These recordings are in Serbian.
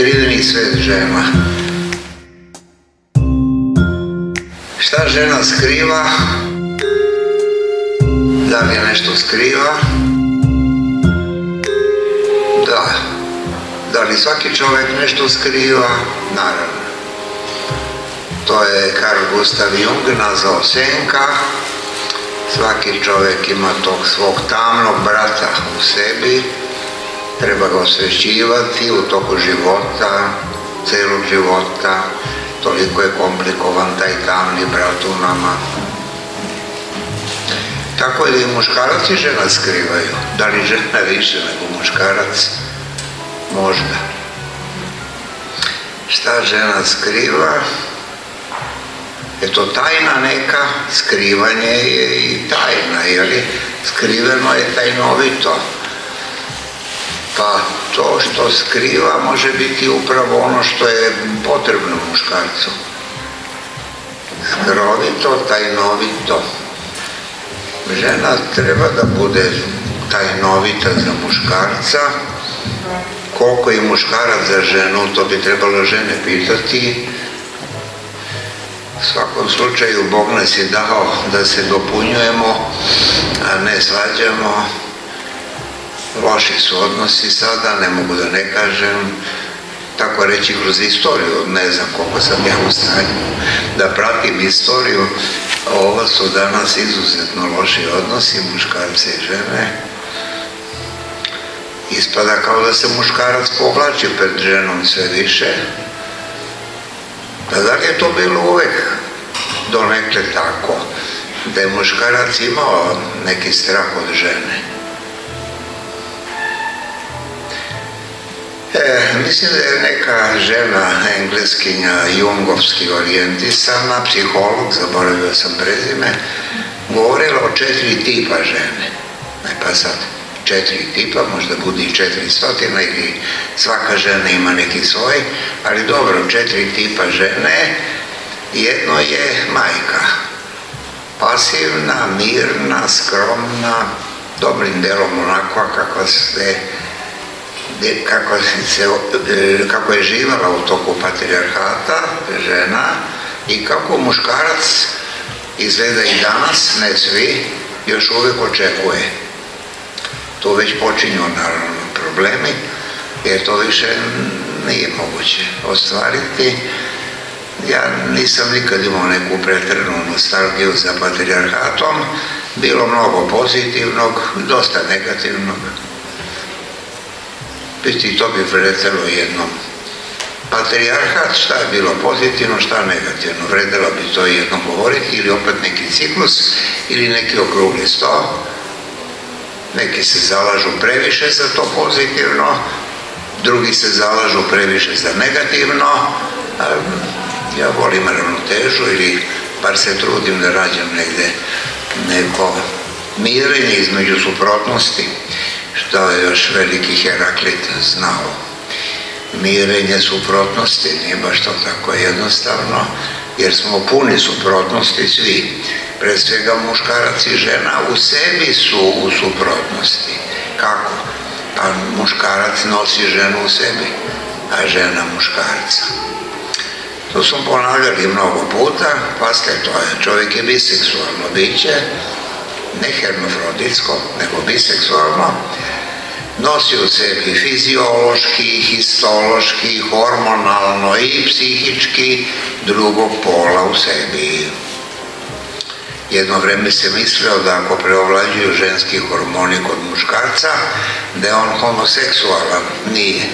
skriveni svet žena. Šta žena skriva? Da li nešto skriva? Da. Da li svaki čovjek nešto skriva? Naravno. To je Carl Gustav Jung nazvao senka. Svaki čovjek ima tog svog tamnog brata u sebi. Treba ga osvećivati u toku života, celog života. Toliko je komplikovan taj tamni brat u nama. Tako je da i muškarac i žena skrivaju. Da li žena više nego muškarac? Možda. Šta žena skriva? Eto, tajna neka, skrivanje je i tajna, jeli? Skriveno je tajnovito. Pa to što skriva može biti upravo ono što je potrebno muškarcu. Skrovito, tajnovito. Žena treba da bude tajnovita za muškarca. Koliko je muškarac za ženu, to bi trebalo žene pitati. U svakom slučaju, Bog nas je dao da se dopunjujemo, a ne svađamo. Loši su odnosi sada, ne mogu da ne kažem, tako reći kroz istoriju, ne znam koliko sam ja u stanju da pratim istoriju. Ovo su danas izuzetno loši odnosi, muškarce i žene. Ispada kao da se muškarac povlači pred ženom sve više. Pa da li je to bilo uvek donekle tako, da je muškarac imao neki strah od žene? Mislim da je neka žena, engleskinja, jungovski orijentisana, psiholog, zaboravio sam prezime, govorila o 4 tipa žene. Pa sad, 4 tipa, možda bude i 400 ili svaka žena ima neki svoj, ali dobro, 4 tipa žene. Jedno je majka, pasivna, mirna, skromna, dobrim delom onakva kako je živala u toku patrijarhata, žena, i kako muškarac izgleda i danas, ne svi, još uvek očekuje. To već počinju naravno problemi, jer to više nije moguće ostvariti. Ja nisam nikad imao neku preteranu nostalgiju za patrijarhatom, bilo mnogo pozitivnog, dosta negativnog. I to bi vredelo jednom. Patrijarhat, šta je bilo pozitivno, šta negativno, vredelo bi to jednom govoriti, ili opet neki ciklus, ili neki okrugli sto. Neki se zalažu previše za to pozitivno, drugi se zalažu previše za negativno. Ja volim ravnotežu, ili bar se trudim da rađam negde neko mirenje između suprotnosti, što je još veliki Heraklit znao. Mirenje suprotnosti nije baš to tako jednostavno, jer smo puni suprotnosti svi. Pre svega muškarac i žena u sebi su u suprotnosti. Kako? Pa muškarac nosi ženu u sebi, a žena muškarca. To smo ponavljali mnogo puta, pazite, to je, čovjek je biseksualno biće, ne hermafroditsko, nego biseksualno, nosi u sebi fiziološki, histološki, hormonalno i psihički drugog pola u sebi. Jedno vreme se mislio da ako preovlađuju ženski hormoni kod muškarca, da je on homoseksualan. Nije.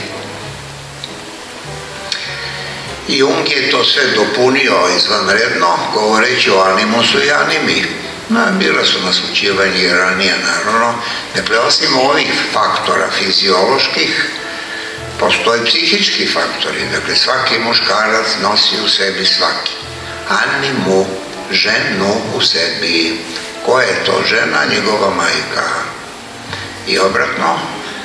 Jung je to sve dopunio izvanredno, govoreći o animusu i animi. Bila su naslućivanja i ranije, naravno. Dakle, osim ovih faktora fizioloških, postoje psihički faktori. Dakle, svaki muškarac nosi u sebi svaki. Animu, ženu u sebi. Koja je to žena? Njegova majka. I obratno,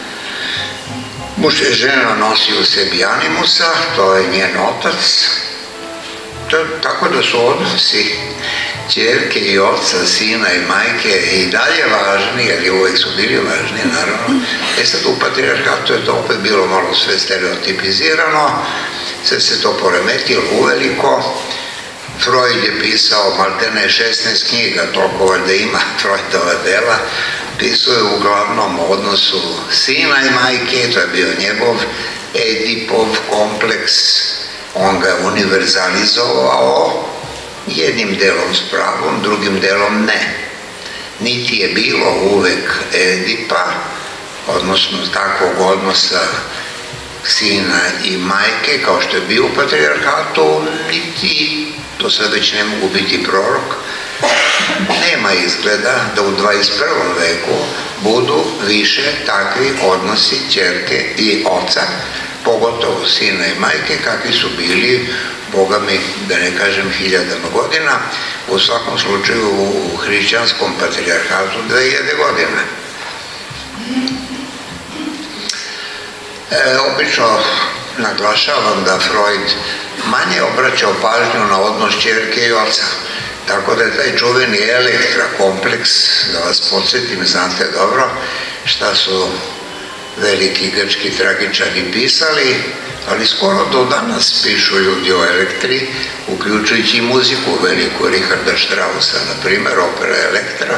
žena nosi u sebi animusa, to je njen otac. Tako da su odnosi ćerke i oca, sina i majke i dalje važni, jer uvek su bili važni, naravno. Sad u patrijarhatu je to opet bilo malo sve stereotipizirano, sve se to poremetilo uveliko. Freud je pisao maltene 16 knjiga, toliko valjda ima Freudova dela, pisao je uglavnom o odnosu sina i majke, to je bio njegov Edipov kompleks, on ga je univerzalizovao, jednim delom s pravom, drugim delom ne. Niti je bilo uvek Edipa, odnosno takvog odnosa sina i majke, kao što je bio u patrijarhatu, niti, to sad već ne mogu biti prorok, nema izgleda da u 21. veku budu više takvi odnosi ćerke i oca, pogotovo sina i majke, kakvi su bili, Boga mi, da ne kažem, hiljadama godina, u svakom slučaju u hrišćanskom patrijarhatu 2000 godina. Obično naglašavam da Freud manje obraćao pažnju na odnos ćerke i oca, tako da je taj čuveni Elektra kompleks, da vas podsjetim, znate dobro šta su veliki grčki tragičari pisali, ali skoro do danas pišu ljudi o Elektri, uključujući i muziku veliku Richarda Straussa, na primjer, opera Elektra.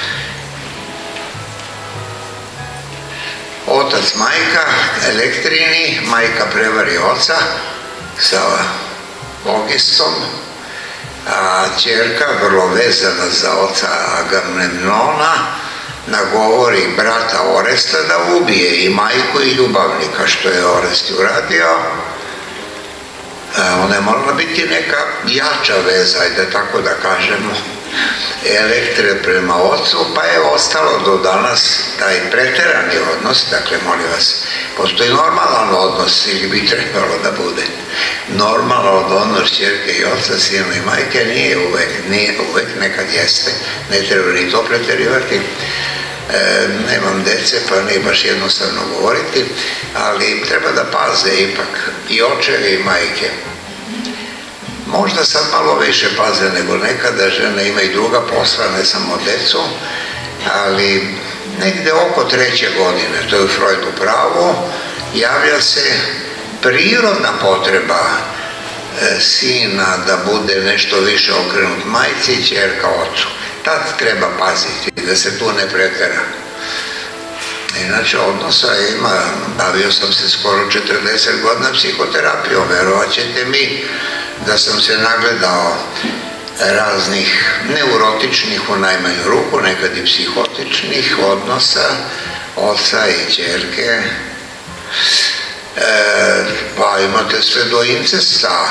Otac, majka, Elektrini, majka prevari oca sa Ogistom, a ćerka, vrlo vezana za oca Agamemnona, nagovori brata Oresta da ubije i majku i ljubavnika, što je Orest uradio. Ona je morala biti neka jača veza, da tako da kažemo, Elektre prema ocu, pa je ostalo do danas taj preterani odnos. Dakle, molim vas, postoji normalan odnos, ili bi trebalo da bude normalan odnos ćerke i oca, sina i majke, nije uvek, nekad jeste, ne treba ni to preterivati. Nemam dece, pa nije baš jednostavno govoriti, ali treba da paze ipak i očevi i majke. Možda sad malo više paze nego nekada, žene imaju druga posla, ne samo decu, ali negde oko 3. godine, to je u Freudu pravu, javlja se prirodna potreba sina da bude nešto više okrenut majci i ćerka ocu. Tad treba paziti da se tu ne pretera. Inače, odnosa ima, bavio sam se skoro 40 godina psihoterapijom, verovat ćete mi da sam se nagledao raznih neurotičnih u najmanju ruku, nekad i psihotičnih odnosa oca i ćerke, pa imate sve do incesta.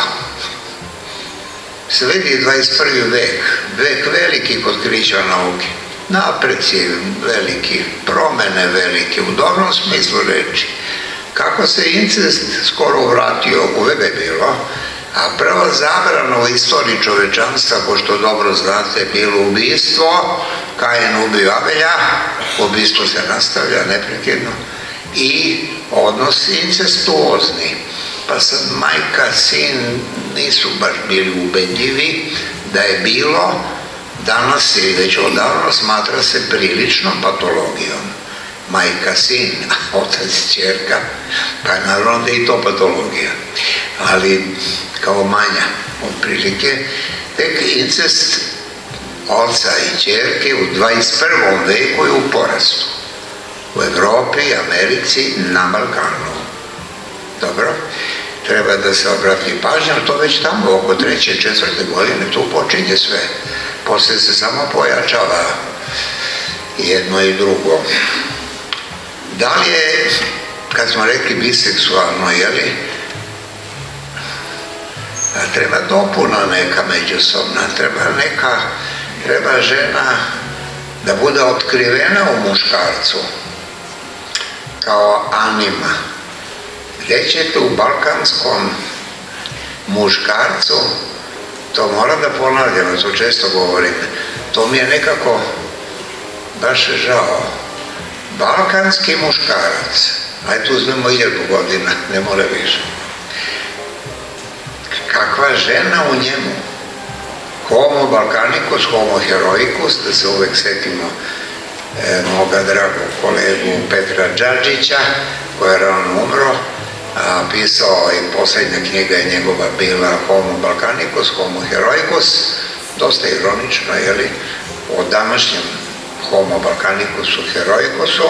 Sledi 21. vek, vek velikih otkrića nauke, napreci veliki, promene velike, u dobrom smislu reči. Kako se incest skoro vratio, uvek je bilo, a prva zabrana u istoriji čovečanstva, pošto dobro znate, bilo ubistvo, Kain ubio Abelja, ubistvo se nastavlja neprekidno, i odnos incestuozni. Pa sad majka, sin nisu baš bili ubedljivi da je bilo, danas ili već odavno smatra se priličnom patologijom. Majka, sin, otac, ćerka, pa naravno da je i to patologija. Ali kao manja, otprilike, tek incest oca i ćerke u 21. veku je u porastu. U Evropi, Americi, na Balkanu. Dobro? Treba da se obrati pažnja, to već tamo oko 3. 4. godine, tu počinje sve. Posle se samo pojačava jedno i drugo. Da li je, kad smo rekli biseksualno, jeli, treba dopuna neka međusobna, treba žena da bude otkrivena u muškarcu, kao anima. Gde ćete u balkanskom muškarcu, to moram da ponavljam, to često govorim, to mi je nekako baš žao. Balkanski muškarac, ajde uzmemo 1000 godina, ne mora više. Kakva žena u njemu, Homo balkanicus, homo heroicus, da se uvek setimo moga dragog kolegu Petra Đađića, koji je rano umro, a pisao i poslednja knjiga je njegova bila Homo balkanicus, homo heroicus, dosta ironično, jeli, o današnjem Homo balkanicusu, heroicusu.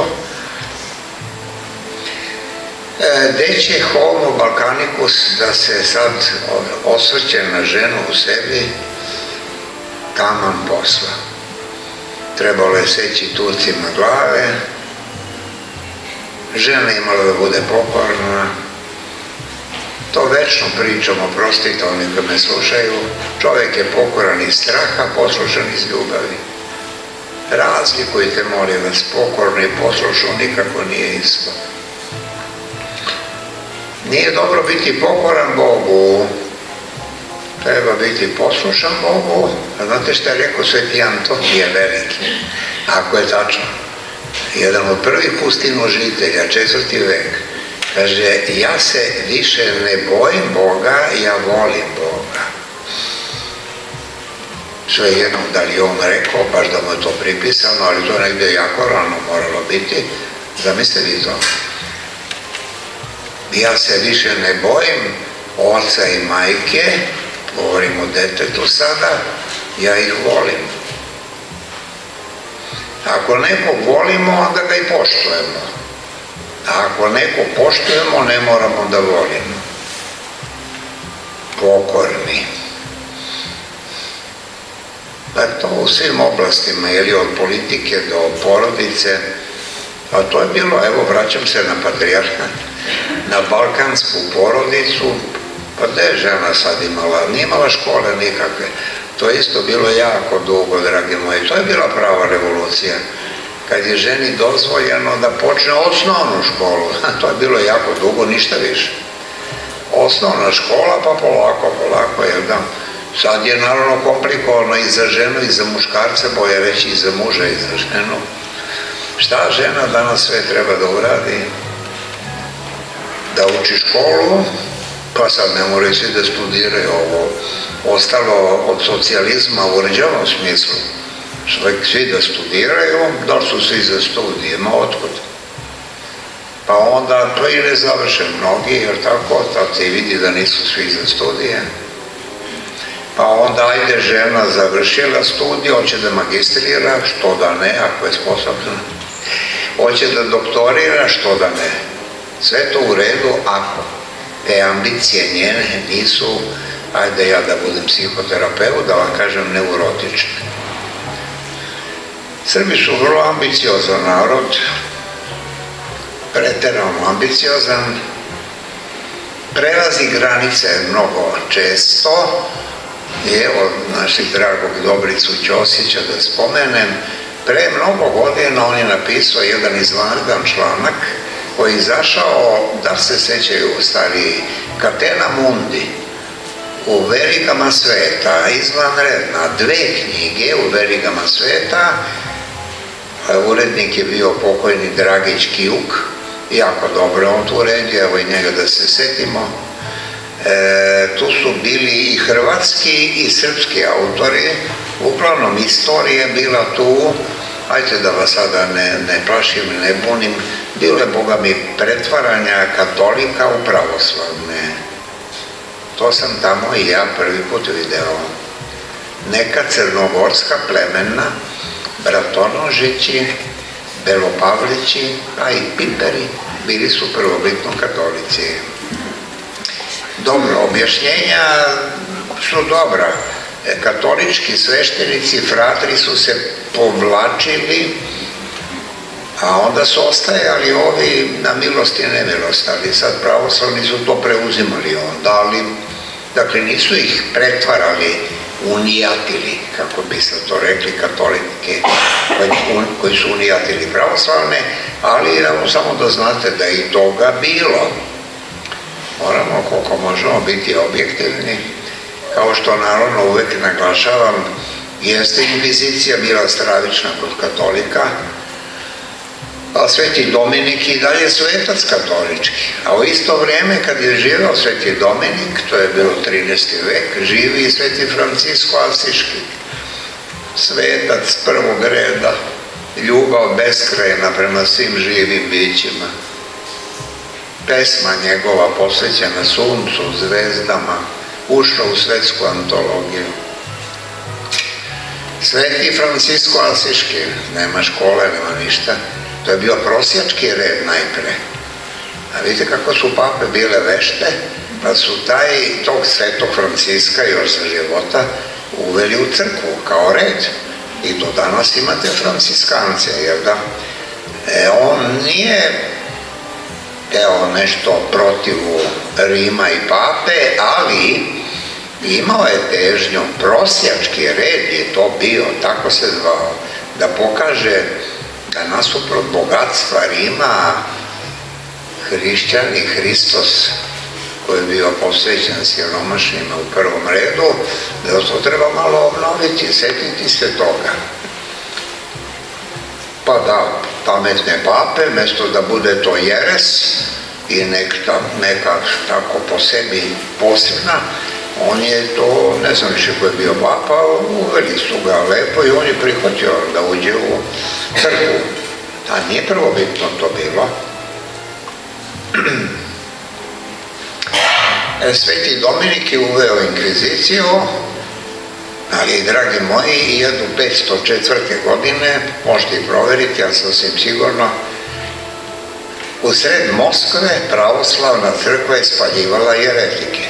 Gde će Homo balkanicus da se sad osvrće na ženu u sebi, taman posla. Trebalo je seći Turcima glave, žena imala da bude pokorna, to večno pričam, oprostite oni koji me slušaju, čovjek je pokoran iz straha, poslušan iz ljubavi. Razlikujte, molim vas, pokorno i poslušno nikako nije isto. Nije dobro biti pokoran Bogu, treba biti poslušan Bogu, a znate šta je rekao Sveti Antonije Veliki, ako je tačno, jedan od prvih pustinožitelja, 4. vek, kaže, ja se više ne bojim Boga, ja volim Boga. Sve jednom da li on rekao, baš da mu je to pripisano, ali to negdje jako rano moralo biti, zamislite vi to. Ja se više ne bojim oca i majke, govorim o detetu sada, ja ih volim. Ako nekog volimo, onda ga i poštujemo. A ako nekog poštujemo, ne moramo da volimo. Pokorni. Pa to u svim oblastima, ili od politike do porodice, a to je bilo, evo, vraćam se na patrijarhat, na balkansku porodicu, pa gde je žena sad imala? Nije imala škole nikakve. To je isto bilo jako dugo, dragi moji. To je bila prava revolucija. Kad je ženi dozvoljeno da počne osnovnu školu, to je bilo jako dugo, ništa više. Osnovna škola, pa polako, jel da? Sad je naravno komplikovano i za ženu i za muškarce, bolje reći i za muža i za ženu. Šta žena danas sve treba da uradi? Da uči školu, pa sad ne moraju svi da studiraju ovo. Ostalo od socijalizma u uređenom smislu. Svi da studiraju, da su svi za studije, ma otkud? Pa onda to i ne završe mnogi, jer tako, tad se i vidi da nisu svi za studije. Pa onda ajde žena završila studije, hoće da magistrira, što da ne, ako je sposobna. Hoće da doktorira, što da ne. Sve to u redu ako te ambicije njene nisu, ajde ja da budem psihoterapeut, da vam kažem, neurotične. Srbi su vrlo ambiciozan narod, preterano ambiciozan, prelazi granice mnogo često, i evo našeg dragog Dobricu Ćosića da spomenem, pre mnogo godina on je napisao jedan izvanredan članak koji je izašao, da se sećaju stariji, Catena Mundi, u verigama sveta, izvanredna, 2 knjige u verigama sveta, urednik je bio pokojni Dragić Kijuk, jako dobro on tu uredio, evo i njega da se setimo. Tu su bili i hrvatski i srpski autori, uglavnom istorija je bila tu, ajte da vas sada ne plašim i ne bunim, bilo je, boga mi, pretvaranja katolika u pravoslavne. To sam tamo i ja prvi put video. Neka crnogorska plemena, Bratonožići, Belopavlići, a i Piperi, bili su prvobitno katolici. Dobro, objašnjenja su dobra. Katolički sveštenici, fratri su se povlačili, a onda su ostajali ovi na milost i nemilost, ali sad pravoslavni su to preuzimali onda, ali, dakle, nisu ih pretvarali, unijatili, kako bi se to rekli katolike, koji su unijatili pravoslavne, ali evo samo da znate da i toga bilo. Moramo koliko možemo biti objektivni, kao što naravno uvek naglašavam, jeste inkvizicija bila stravična kod katolika, A Sveti Dominik i dalje svetac katolički. A u isto vrijeme kad je živeo Sveti Dominik, to je bilo 13. vek, živi i Sveti Francisko Asiški. Svetac prvog reda, ljubav beskrajna prema svim živim bićima. Pesma njegova posvećena suncu, zvezdama, ušla u svetsku antologiju. Sveti Francisko Asiški, nema škole, nema ništa. To je bio prosjački red najpre. A vidite kako su pape bile vešte, pa su tog Svetog Franciska još za života uveli u crkvu kao red. I do danas imate franciskance, jer da on nije teo nešto protiv Rima i pape, ali imao je težnju, prosjački red je to bio, tako se zvao, da pokaže da nasuprot bogatstva Rima, hrišćani, Hristos, koji je bio posvećen siromašnjima u prvom redu, da to treba malo obnoviti, setiti se toga. Pa da, pametne pape, mesto da bude to jeres i neka tako po sebi posebna, on je to, ne znam više ko je bio papa, uveli su ga lepo i on je prihvatio da uđe u crkvu. A nije prvobitno to bilo. Sveti Dominik je uveo inkviziciju, ali, dragi moji, 1504. godine, možete i proveriti, ja sasvim sigurno, u sred Moskve pravoslavna crkva je spaljivala jeretike.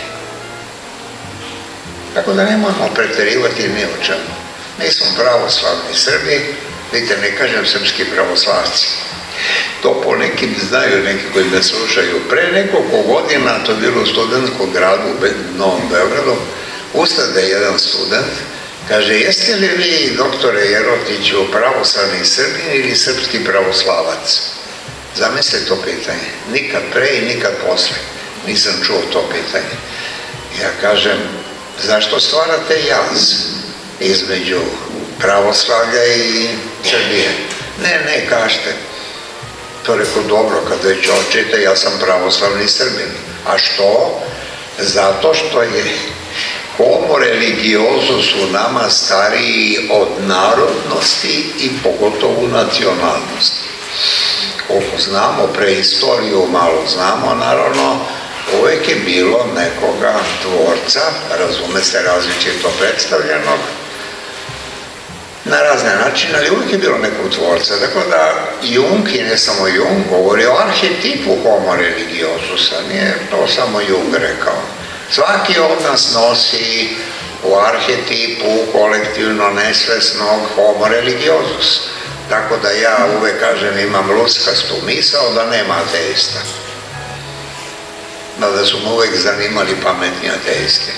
Tako da nemojmo preterivati ni o čemu. Mi smo pravoslavni Srbi, vidite, ne kažem srpski pravoslavci. To po nekim znaju, neki koji me slušaju. Pre nekoliko godina, to je bilo u studentskom gradu u Novom Beogradu, ustade jedan student, kaže, jeste li vi, doktore Jerotiću, pravoslavni Srbin ili srpski pravoslavac? Zamislite to pitanje. Nikad pre i nikad posle nisam čuo to pitanje. Ja kažem, zašto stvarate jaz između pravoslavlja i Srbije? Ne, kažete. To rekao, dobro, kad već očite, ja sam pravoslavni Srbin. A što? Zato što je homo religiozus u nama stariji od narodnosti i pogotovo nacionalnosti. Koliko znamo preistoriju, malo znamo, naravno, uvek je bilo nekoga tvorca, razume se, različito predstavljenog, na razne načine, ali uvijek je bilo nekog tvorca. Tako da Jung, i ne samo Jung, govori o arhetipu homo religiosusa, nije to samo Jung rekao. Svaki od nas nosi u arhetipu kolektivno nesvesnog homo religiosus. Tako da ja uvek kažem, imam luskastu misao da nema ateista. Da su me uvek zanimali pametni ateisti.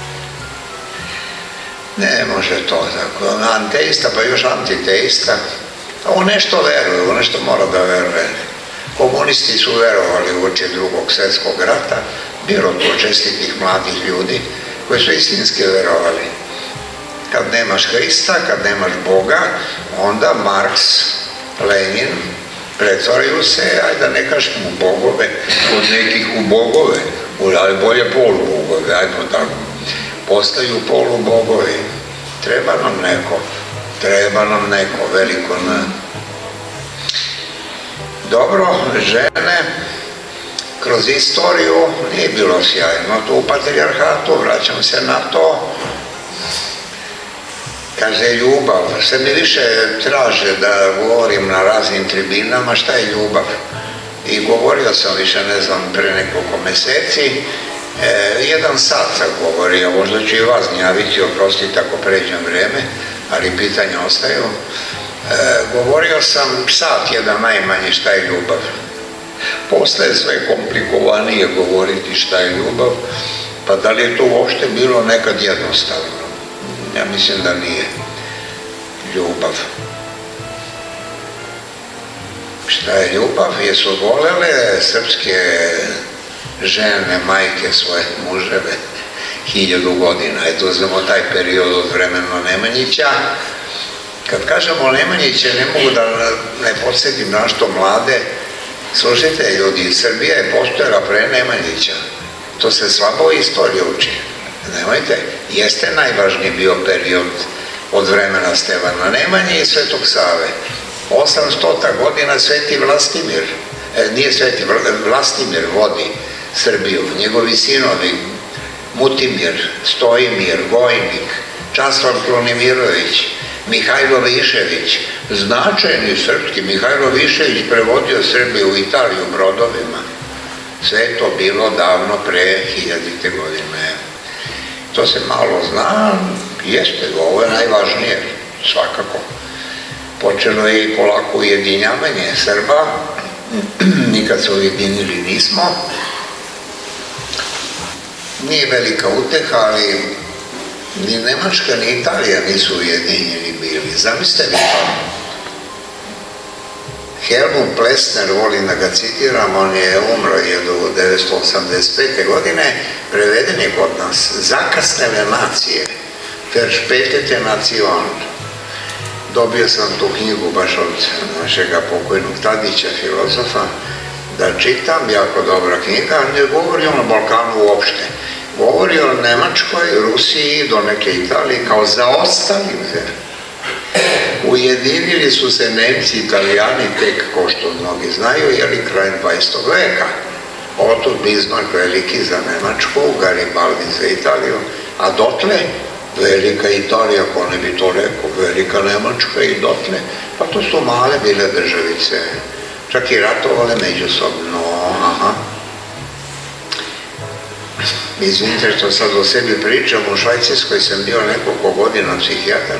Ne može to tako. Anteista pa još antiteista. U nešto veruju, u nešto mora da veruje. Komunisti su verovali uoči Drugog svjetskog rata. Bilo to čestitih mladih ljudi koji su istinski verovali. Kad nemaš Hrista, kad nemaš Boga, onda Marks, Lenin pretvaraju se, ajde da ne kažem u bogove, od nekih u bogove, ali bolje polubogove, ajmo tako. Postaju polubogovi. Treba nam neko veliko na... Dobro, žene, kroz istoriju nije bilo sjajno, tu u patrijarhatu, vraćam se na to, kaže ljubav, sve mi više traže da govorim na raznim tribinama šta je ljubav. I govorio sam više, ne znam, pre nekoliko meseci, 1 sat sam govorio, možda ću i vas gnjaviti, oprostite ako pređem vreme, ali pitanja ostaju. Govorio sam sat jedan najmanje šta je ljubav. Posle je sve komplikovanije govoriti šta je ljubav, pa da li je to uopšte bilo nekad jednostavno? Ja mislim da nije. Ljubav. Šta je ljubav? Jesu volele srpske žene, majke svoje muževe 1000 godina. Eto, uzmemo taj period od vremena Nemanjića, Kad kažemo Nemanjića, ne mogu da ne podsjetim na što mlade. Slušajte, ljudi, Srbija je postojala pre Nemanjića. To se slabo u istoriji uči. Nemojte, jeste najvažniji bio period od vremena Stevana Nemanje i Svetog Save. 800. godina Sveti Vlastimir, nije Sveti, Vlastimir vodi Srbiju, njegovi sinovi, Mutimir, Stojimir, Gojnik, Časlav Klonimirović, Mihajlo Višević, značajni srpski, Mihajlo Višević prevodio Srbiju u Italiju brodovima. Sve je to bilo davno pre 1000. godine. To se malo zna, jeste, ovo je najvažnije, svakako. Počelo je i polako ujedinjavanje Srba, nikad se ujedinili nismo. Nije velika uteha, ali ni Nemačka ni Italija nisu ujedinjeni bili. Zamislite vi to. Helmut Plessner, volim da ga citiram, on je umro 1985. godine, preveden je kod nas, zakasnele nacije, verspetete nation. Dobio sam tu knjigu baš od našega pokojnog Tadića, filozofa, da čitam, jako dobra knjiga, ne govori o Balkanu uopšte. Govori o Nemačkoj, Rusiji, do neke Italije, kao zaostalim zemljama. Ujedinili su se Nemci i Italijani tek, ko što mnogi znaju, jeli krajem 20. veka. Otud Bismarck veliki za Nemačku, Garibaldi za Italiju, a dotle velika Italija, ko ne bi to rekao, velika Nemačka i dotle, pa to su male bile državice, čak i ratovale međusobno, aha. Izvinite što sad o sebi pričam, u Švajcarskoj sam bio nekoliko godina psihijatar.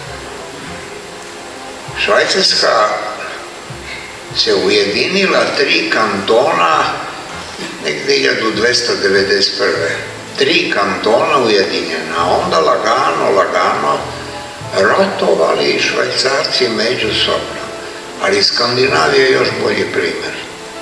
Švajcarska se ujedinila 3 kantona negde 1291. 3 kantona ujedinjena, a onda lagano ratovali Švajcarci međusobno, ali Skandinavija je još bolji primer.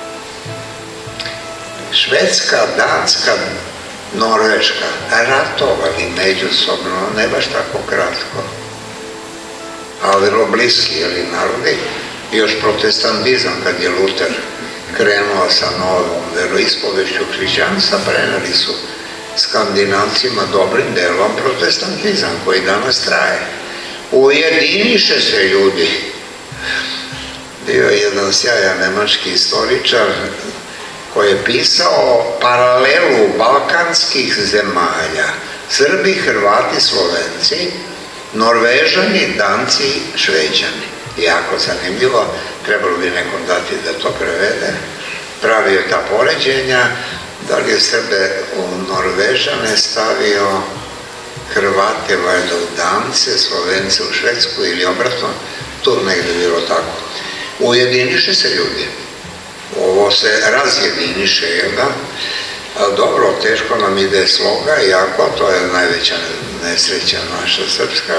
Švedska, Danska, Norveška ratovali međusobno, ne baš tako kratko, ali vrlo bliski, jeli, narodi. Još protestantizam, kad je Luter krenuo sa novom veroispovešću hrišćanstva, preneli su Skandinavcima dobrim delom protestantizam koji danas traje. Ujediniše se ljudi. Bio je jedan sjajan nemački istoričar koji je pisao paralelu balkanskih zemalja. Srbi, Hrvati, Slovenci, Norvežani, Danci, Šveđani. Jako zanimljivo, trebalo bi nekom dati da to prevede. Pravio ta poređenja, da li je Srbe u Norvežane stavio, Hrvate valjda u Dance, Slovence u Švedsku ili obratno, tu negde bilo tako. Ujediniše se ljudi. Ovo se razjediniše, jel da? Dobro, teško nam ide sloga, jako, to je najveća nesreća naša srpska.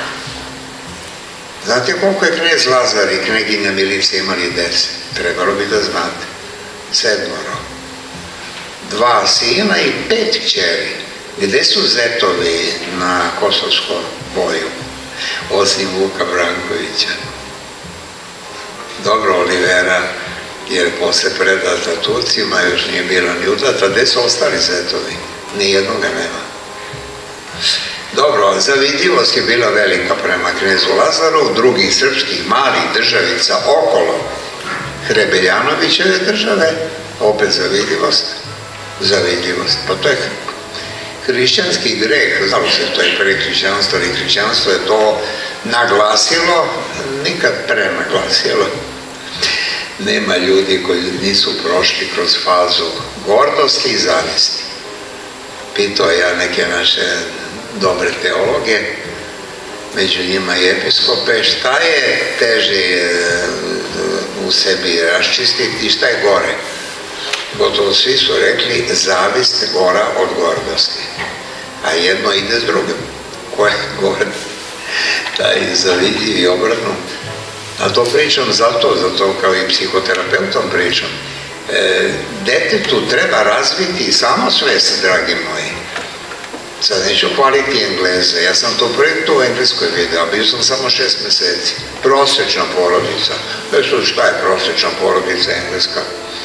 Znate koliko je knez Lazar i kneginja Milica imali dece? Trebalo bi da znate. 7. 2 sina i 5 kćeri. Gde su zetovi na Kosovskom boju? Osim Vuka Brankovića. Dobro, Olivera, jer posle predata Turcima još nije bila ni udata. Gde su ostali zetovi? Nijednoga nema. Dobro, zavidljivost je bila velika prema knezu Lazaru, drugih srpskih malih državica okolo Hrebeljanovićeve države, opet zavidljivost, pa to je hrišćanski greh, znalo se to je pre hrišćanstvo, ali hrišćanstvo je to naglasilo, nikad prenaglasilo. Nema ljudi koji nisu prošli kroz fazu gordosti i zavisti. Pitao ja neke naše dobre teologe, među njima i episkope, šta je teže u sebi raščistiti i šta je gore? Gotovo svi su rekli zavist gora od gordosti, a jedno ide s drugim. Ko je gore? Taj zavidljiv i obratno. A to pričam zato kao i psihoterapeutom pričam. Detetu treba razviti samosvest, dragi moji. Sad neću hvaliti Engleze, ja sam to prvi put u Engleskoj vidio, a bio sam samo 6 meseci. Prosječna porodica. Šta je prosječna porodica engleska?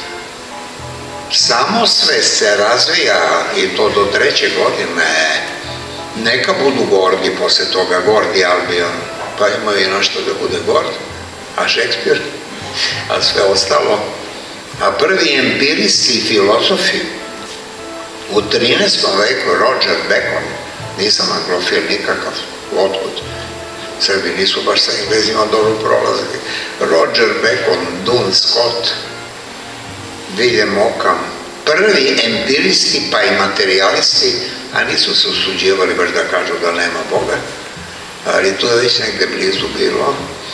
Samo sve se razvija i to do 3. godine. Neka budu gordi posle toga, gordi Albion, pa imaju i nešto da bude gord, a Šekspir, a sve ostalo. A prvi empiristi i filozofi u 13. veku, Roger Bacon, nisam anglofil nikakav, otkud? Srbi nisu baš sa Englezima dobro prolazili. Roger Bacon, Duns Scott, William Ockham, prvi empiristi pa i materialisti, a nisu se usuđivali baš da kažu da nema Boga, ali to je već negde blizu bilo.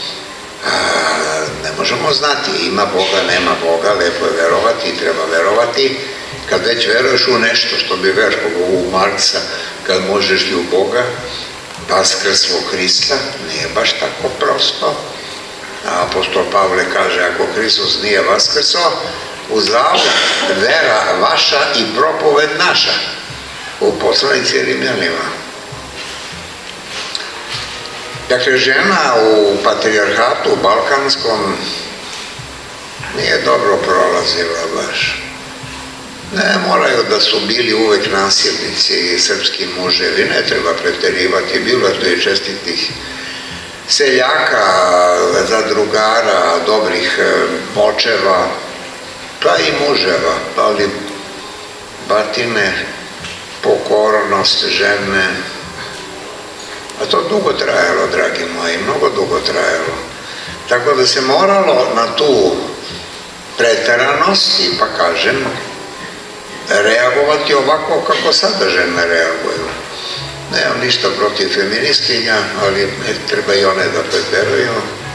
Ne možemo znati, ima Boga, nema Boga, lepo je verovati i treba verovati. Kad već veruješ u nešto, što bi verko u Marksa, kad možeš i u Boga, vaskrstvo Hrista, nije baš tako prosto. Apostol Pavle kaže, ako Hristos nije vaskrso, uzalud vera vaša i propoved naša, u poslanici Rimljanima. Dakle, žena u patrijarhatu, u balkanskom, nije dobro prolazila baš. Ne moraju da su bili uvek nasilnici srpski muževi, ne treba preterivati, bilo je to i čestitih seljaka, zadrugara, dobrih očeva, pa i muževa, ali batine, pokornost žene, a to dugo trajalo, dragi moji, mnogo dugo trajalo. Tako da se moralo na tu preteranost, pa kažem, reagovati ovako kako sada žene reaguju. Nemam ništa protiv feministkinja, ali treba i one da preteruju.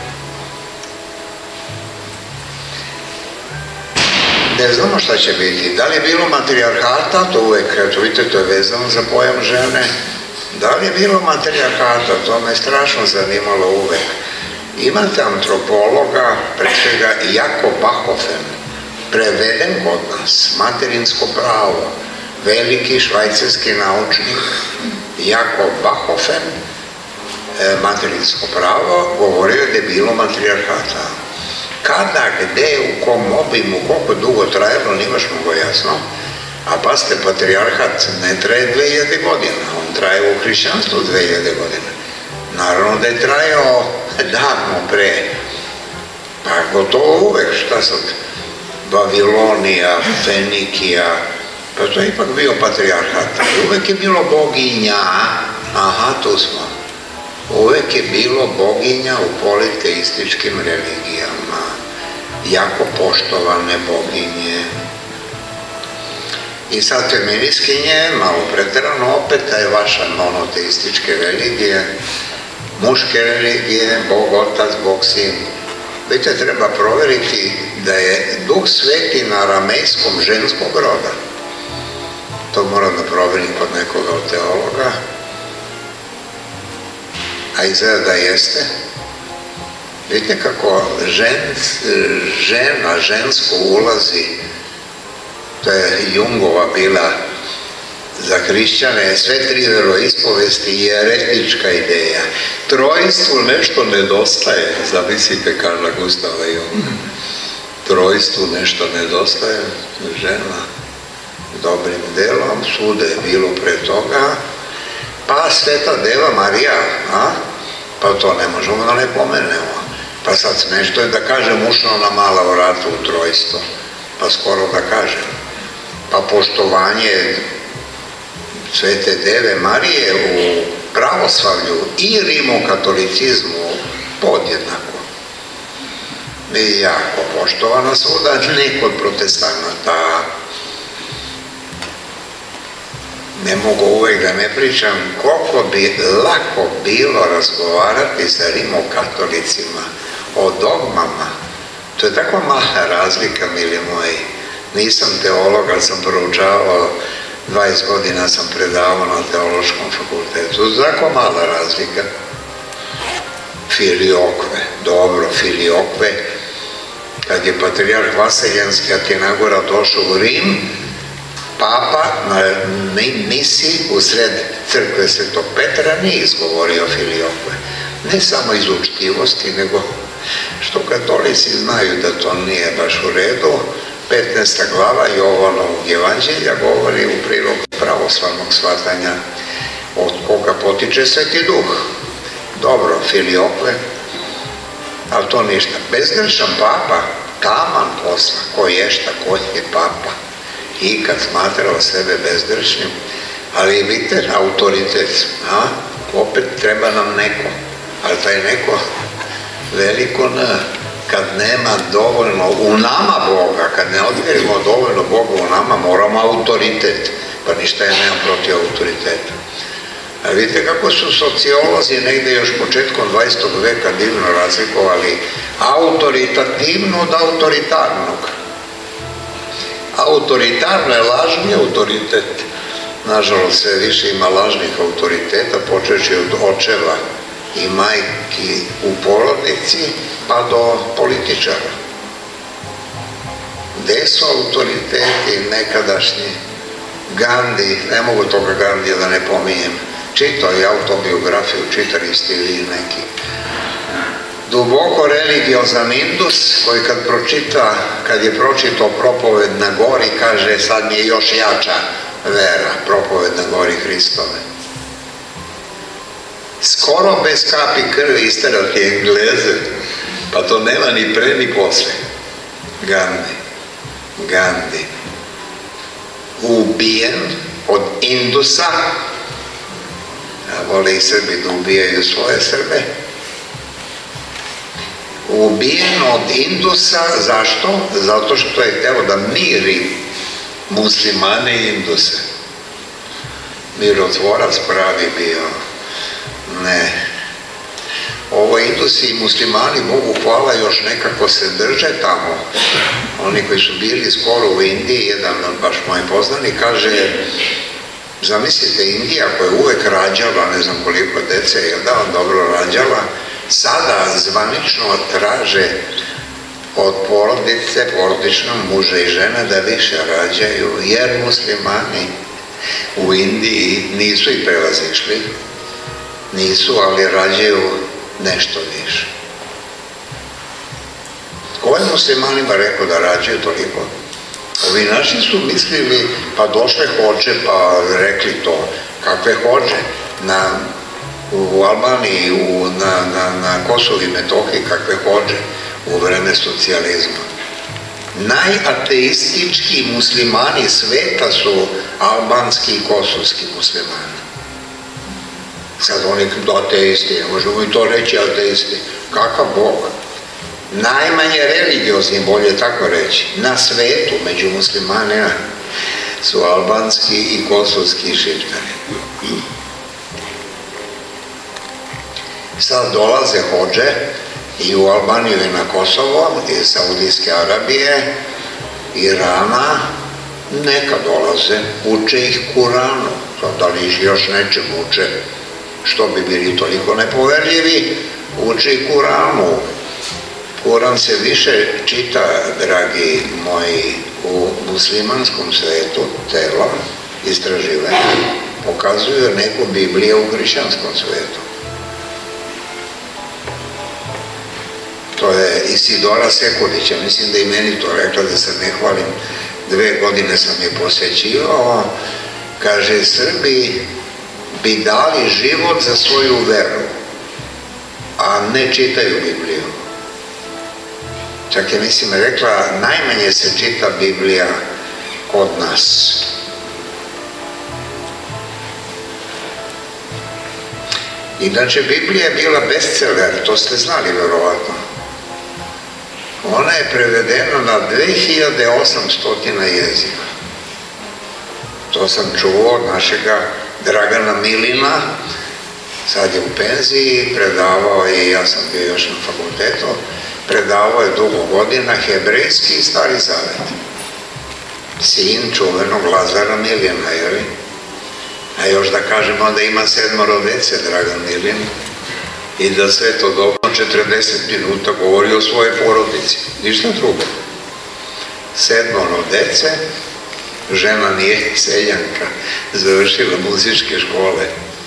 Ne znamo šta će biti. Da li je bilo matrijarhata, to uvek, eto vidite, to je vezano za pojam žene. Da li je bilo matrijarhata, to me strašno zanimalo uvek. Imate antropologa, pre svega Jakob Bachofen, preveden kod nas, materinsko pravo, veliki švajcarski naučnik, Jakob Bachofen, materinsko pravo, govorio da je bilo matrijarhata. Kada, gde, u kom obimu, koliko dugo trajalo, nimaš mnogo jasno, a pasite, patrijarhat ne traje 2000 godina, on traje u hrišćanstvu 2000 godina. Naravno da je trajao davno pre, pa gotovo uvek, šta sad, Vavilonija, Fenikija, pa to je ipak bio patrijarhat. Uvek je bilo boginja, aha, tu smo, uvek je bilo boginja u politeističkim religijama, jako poštovane boginje. I sad feministkinje, malo preterano, opet je vaša monoteističke religije, muške religije, Bog Otac, Bog Sin. Vidite, treba proveriti da je Duh Sveti na aramejskom ženskog roda. To moram da proverim kod nekoga od teologa. A izgleda da jeste. Vidite kako žena, žensko ulazi, to je Jungova bila za hrišćane, sve tri veroispovesti i eretička ideja. Trojstvu nešto nedostaje, zamislite Karla Gustava Junga. Trojstvu nešto nedostaje, žena dobrim delom, svuda je bilo pre toga, pa Sveta Deva Marija, pa to ne možemo da ne pomenemo. Pa sad nešto je da kažem, ušla ona mala vrata u trojstvo, pa skoro da kažem. Pa poštovanje Svete Deve Marije u pravoslavlju i rimokatolicizmu podjednako. I jako poštovana svuda, ne kod protestanata. Ne mogu uvek da ne pričam koliko bi lako bilo razgovarati sa rimokatolicima o dogmama. To je tako mala razlika, mili moji. Nisam teolog, ali sam proučavao, 20 godina sam predavao na teološkom fakultetu. Tako mala razlika. Filiokve, dobro, Filiokve. Kad je patrijarh Vaseljenski Atinagora došao u Rim, Papa na misi u sred crkve Svetog Petra nije izgovorio filioque. Ne samo iz učtivosti, nego što katolici znaju da to nije baš u redu. 15. glava Jovanovog evanđelja govori u prilog pravoslavnog shvatanja od koga potiče Sveti Duh. Dobro, filioque, ali to ništa. Bezgrešan papa, taman posla, ko ješta, ko je papa. I kad smatrao sebe bezgrešnim, ali vidite, autoritet, opet treba nam neko, ali taj neko veliko kad nema dovoljno u nama Boga, kad ne odmjerimo dovoljno Boga u nama, moramo autoritet, pa ništa je nemam protiv autoriteta. A vidite kako su sociolozi negde još početkom 20. veka divno razlikovali autoritativno od autoritarnog. Autoritarno je lažni autoritet. Nažalost, sve više ima lažnih autoriteta, počeći od očeva i majki u porodici, pa do političara. Gde su autoriteti nekadašnji? Gandhi, ne mogu toga Gandhija da ne pominjem, čitao je autobiografiju, čitali ste ili neki. Duboko religiozan Indus, koji kad je pročitao propoved na gori, kaže sad mi je još jača vera, propoved na gori Hristove. Skoro bez kapi krvi isterati Engleze, pa to nema ni pre ni posle. Gandhi. Ubijen od Indusa, a vole i Srbi da ubijaju svoje Srbe, ubijen od Indusa, zašto? Zato što je hteo da miri muslimane i Induse. Mirotvorac pravi bio. Ne. Ovo Indusi i muslimani, Bogu hvala, još nekako se drže tamo. Oni koji su bili skoro u Indiji, jedan baš moj poznanik kaže, zamislite, Indija koja je uvek rađala, ne znam koliko dece je dobro rađala, sada zvanično traže od porodice, porodičnog muža i žena da više rađaju, jer muslimani u Indiji nisu i prevazišli, nisu, ali rađaju nešto više. Ko je muslimanima rekao da rađaju toliko? Ovi naši su mislili, pa došle hođe, pa rekli to. Kakve hođe? U Albaniji, na Kosovu i Metohiji, kakve hođe u vreme socijalizma. Najateistički muslimani sveta su albanski i kosovski muslimani. Sad oni ateisti, možemo i to reći ateisti. Kakav Bog? Najmanje religiozni, bolje tako reći, na svetu među muslimanima su albanski i kosovski šiptari. Sad dolaze hođe i u Albaniju i na Kosovo, iz Saudijske Arabije, Irana, neka dolaze, uče ih Kuranu, da li ih još nečem uče, što bi bili toliko nepoverljivi, uče ih Kuranu. Kuran se više čita, dragi moji, u muslimanskom svetu, tela, istraživanja, pokazuju neku Bibliju u hrišćanskom svetu. To je Isidora Sekulića, mislim da i meni to rekla, da se ne hvalim, 2 godine sam je posećivao, kaže, Srbi bi dali život za svoju veru, a ne čitaju Bibliju. Čak je, mislim, rekla, najmanje se čita Biblija kod nas. Inače, Biblija je bila bestseller, to ste znali verovatno. Ona je prevedena na 2800 jezika. To sam čuo od našega Dragana Milina, sad je u penziji, predavao je, ja sam bio još na fakultetu, predavao je dugo godina hebrejski i Stari Zavet. Sin čuvenog Lazara Milina, jeli? A još da kažemo da ima 7 dece, Dragan Milin, i da sve to dobro 40 minuta govori o svojoj porodici. Ništa drugo. 7 dece žena nije seljanka, završila muzičke škole.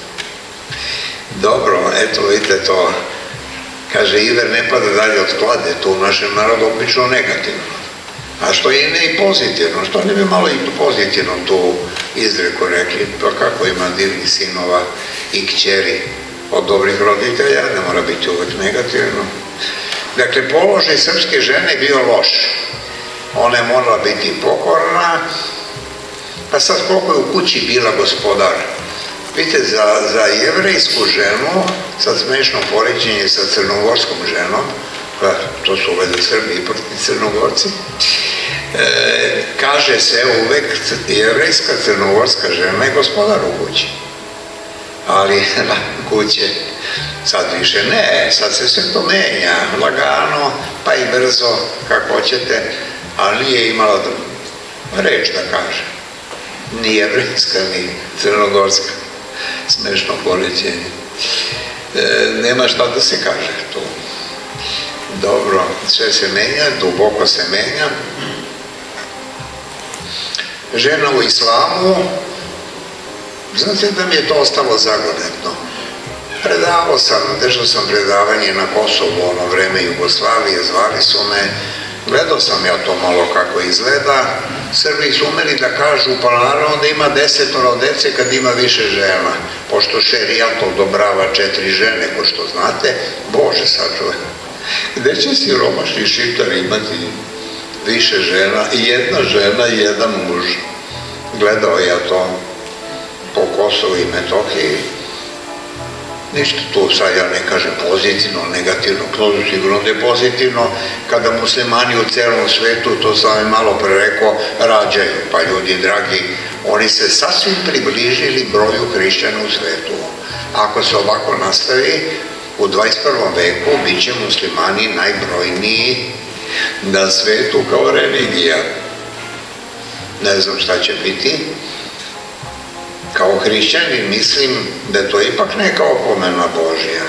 Dobro, eto vidite to, kaže Iver ne pada dalje od klade, to u našem narodu obično negativno. A što je ne i pozitivno, što ne bi malo i pozitivno tu izreku rekli, pa kako ima divnih sinova i kćeri od dobrih roditelja, ne mora biti uvek negativno. Dakle, položaj srpske žene je bio loš. Ona je morala biti pokorna, pa sad koliko je u kući bila gospodar. Vidite, za jevrejsku ženu, sad smešno poređenje sa crnogorskom ženom, to su uvede Srbi i proti Crnogorci, kaže se uvek jevrejska crnogorska žena je gospodar u kući. Ali kuće sad više ne, sad se sve to menja, lagano, pa i brzo, kako hoćete, ali nije imala reč da kaže. Ni jevrejska, ni crnogorska. Smešno poređenje. Nema šta da se kaže tu. Dobro, sve se menja, duboko se menja. Žena u islamu, znate da mi je to ostalo zagodetno. Predavao sam, držao sam predavanje na Kosovu, ono vreme Jugoslavije, zvali su me, gledao sam ja to malo kako izgleda. Srbi su umeli da kažu, pa naravno da ima 10 dece kad ima više žena, pošto šerijat odobrava 4 žene, ko što znate, Bože sačuvaj. Gde će siromašni šiptari imati više žena, jedna žena i jedan muž? Gledao ja to po Kosovu i Metohiji. Ništa tu sad ja ne kažem pozitivno, negativno, to sigurno da je pozitivno kada muslimani u celom svetu, to sam vam malo pre rekao, rađaju. Pa ljudi dragi, oni se sasvim približili broju hrišćana u svetu. Ako se ovako nastavi, u 21. veku bit će muslimani najbrojniji na svetu kao religija. Ne znam šta će biti. Kao hrišćanin mislim da je to ipak neka opomena Božja.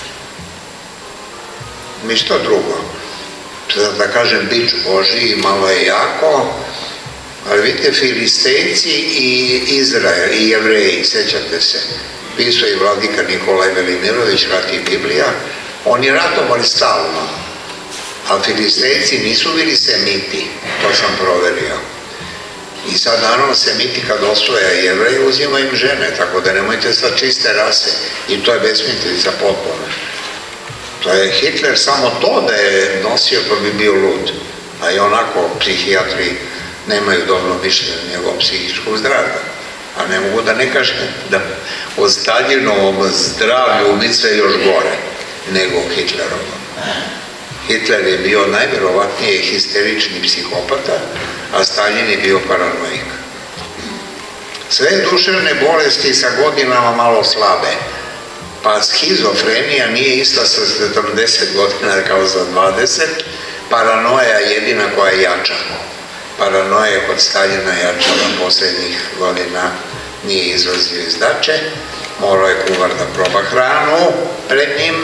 Ništa drugo. Da kažem, bič Božji malo je jako, ali vidite, Filistejci i Izrael i Jevreji, sećate se, pisao i vladika Nikolaj Velimirović, Rat i Biblija, oni ratovali stalno, a Filistejci nisu bili semiti, to sam proverio. I sad naravno semiti kad osvoje Jevreji uzima im žene, tako da nemojte sad čiste rase. I to je besmislica potpuno. To je Hitler samo to da je nosio pa bi bio lud. A i onako psihijatri nemaju dobro mišljenje o njegovom psihičkom zdravlju. A ne mogu da ne kažem da o Staljinovom zdravlju misle još gore nego Hitlerovom. Hitler je bio najverovatnije histerični psihopata, a Staljin je bio paranoik. Sve duševne bolesti sa godinama malo slabe, pa schizofrenija nije ista sa 70 godina kao za 20, paranoja je jedina koja je jača. Paranoja je kod Staljina jačala poslednjih godina, nije izlazio iz dače, morao je kuvar da proba hranu pred njim,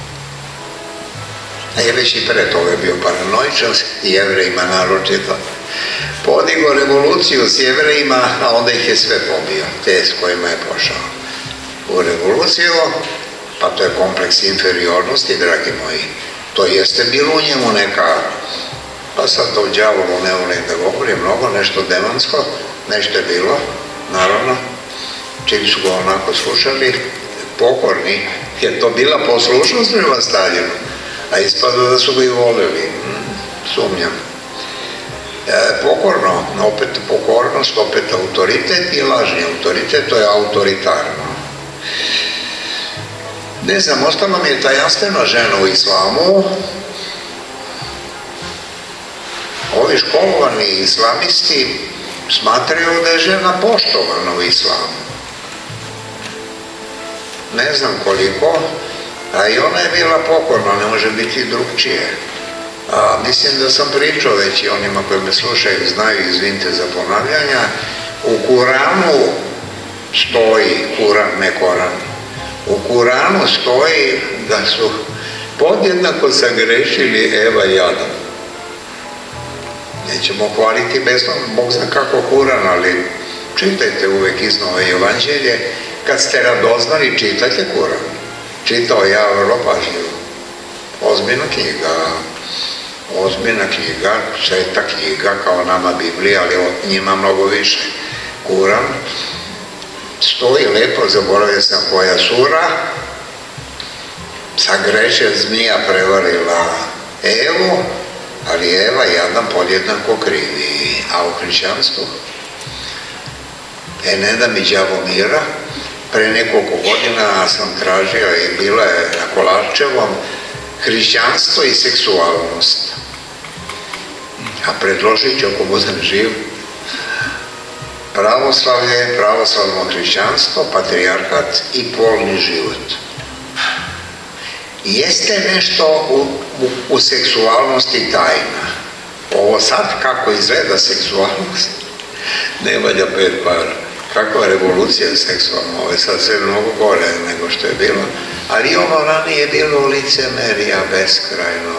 a je već i pre toga bio paranoičan, i Jevrejima naročito. Podigo revoluciju s Jevrejima, a onda ih je sve pobio, te s kojima je pošao u revoluciju, pa to je kompleks inferiornosti, dragi moji. To jeste bilo u njemu neka, pa sad to đavolu ne volim da govori, mnogo, nešto demonsko, nešto je bilo, naravno, čim su ga onako slušali, pokorni, jer to bila poslušnost prema Staljinu, a ispada da su ga i voleli, sumnjam. Pokorno, opet pokornost, opet autoritet i lažni autoritet, to je autoritarno. Ne znam, ostala mi je tajanstvena žena u islamu. Ovi školovani islamisti smatraju da je žena poštovana u islamu. Ne znam koliko, a i ona je bila pokorna, ne može biti drugčije. Mislim da sam pričao već i onima koji me slušaju, znaju, izvinite za ponavljanja, u Kuranu stoji, Kuran, ne Koran, u Kuranu stoji da su podjednako sagrešili Eva i Adam. Nećemo hvaliti Bog zna kako Kuran, ali čitajte uvek iznova Evanđelje. Kad ste radoznali, čitajte Kuran. Čitao ja vrlo pažljivo. Ozbiljna knjiga, sveta knjiga kao nama Biblija, ali od njima mnogo više. Kuran stoji lepo, zaboravio sam koja sura, sagreše zmija prevarila Evu, ali Eva i Adam podjednako krivi. A u hrišćanstvu? Ne da mi đavo mira. Pre nekoliko godina sam tražio i bila je na Kolarčevom hrišćanstvo i seksualnost. A predložit ću ako budem živ pravoslavlje, pravoslavno hrišćanstvo, patrijarhat i polni život. Jeste nešto u seksualnosti tajna. Ovo sad kako izgleda seksualnost, ne valja 5 para. Kakva revolucija seksualna, ovo je sad sve mnogo gore nego što je bilo, ali ono ranije je bilo licemerija beskrajno.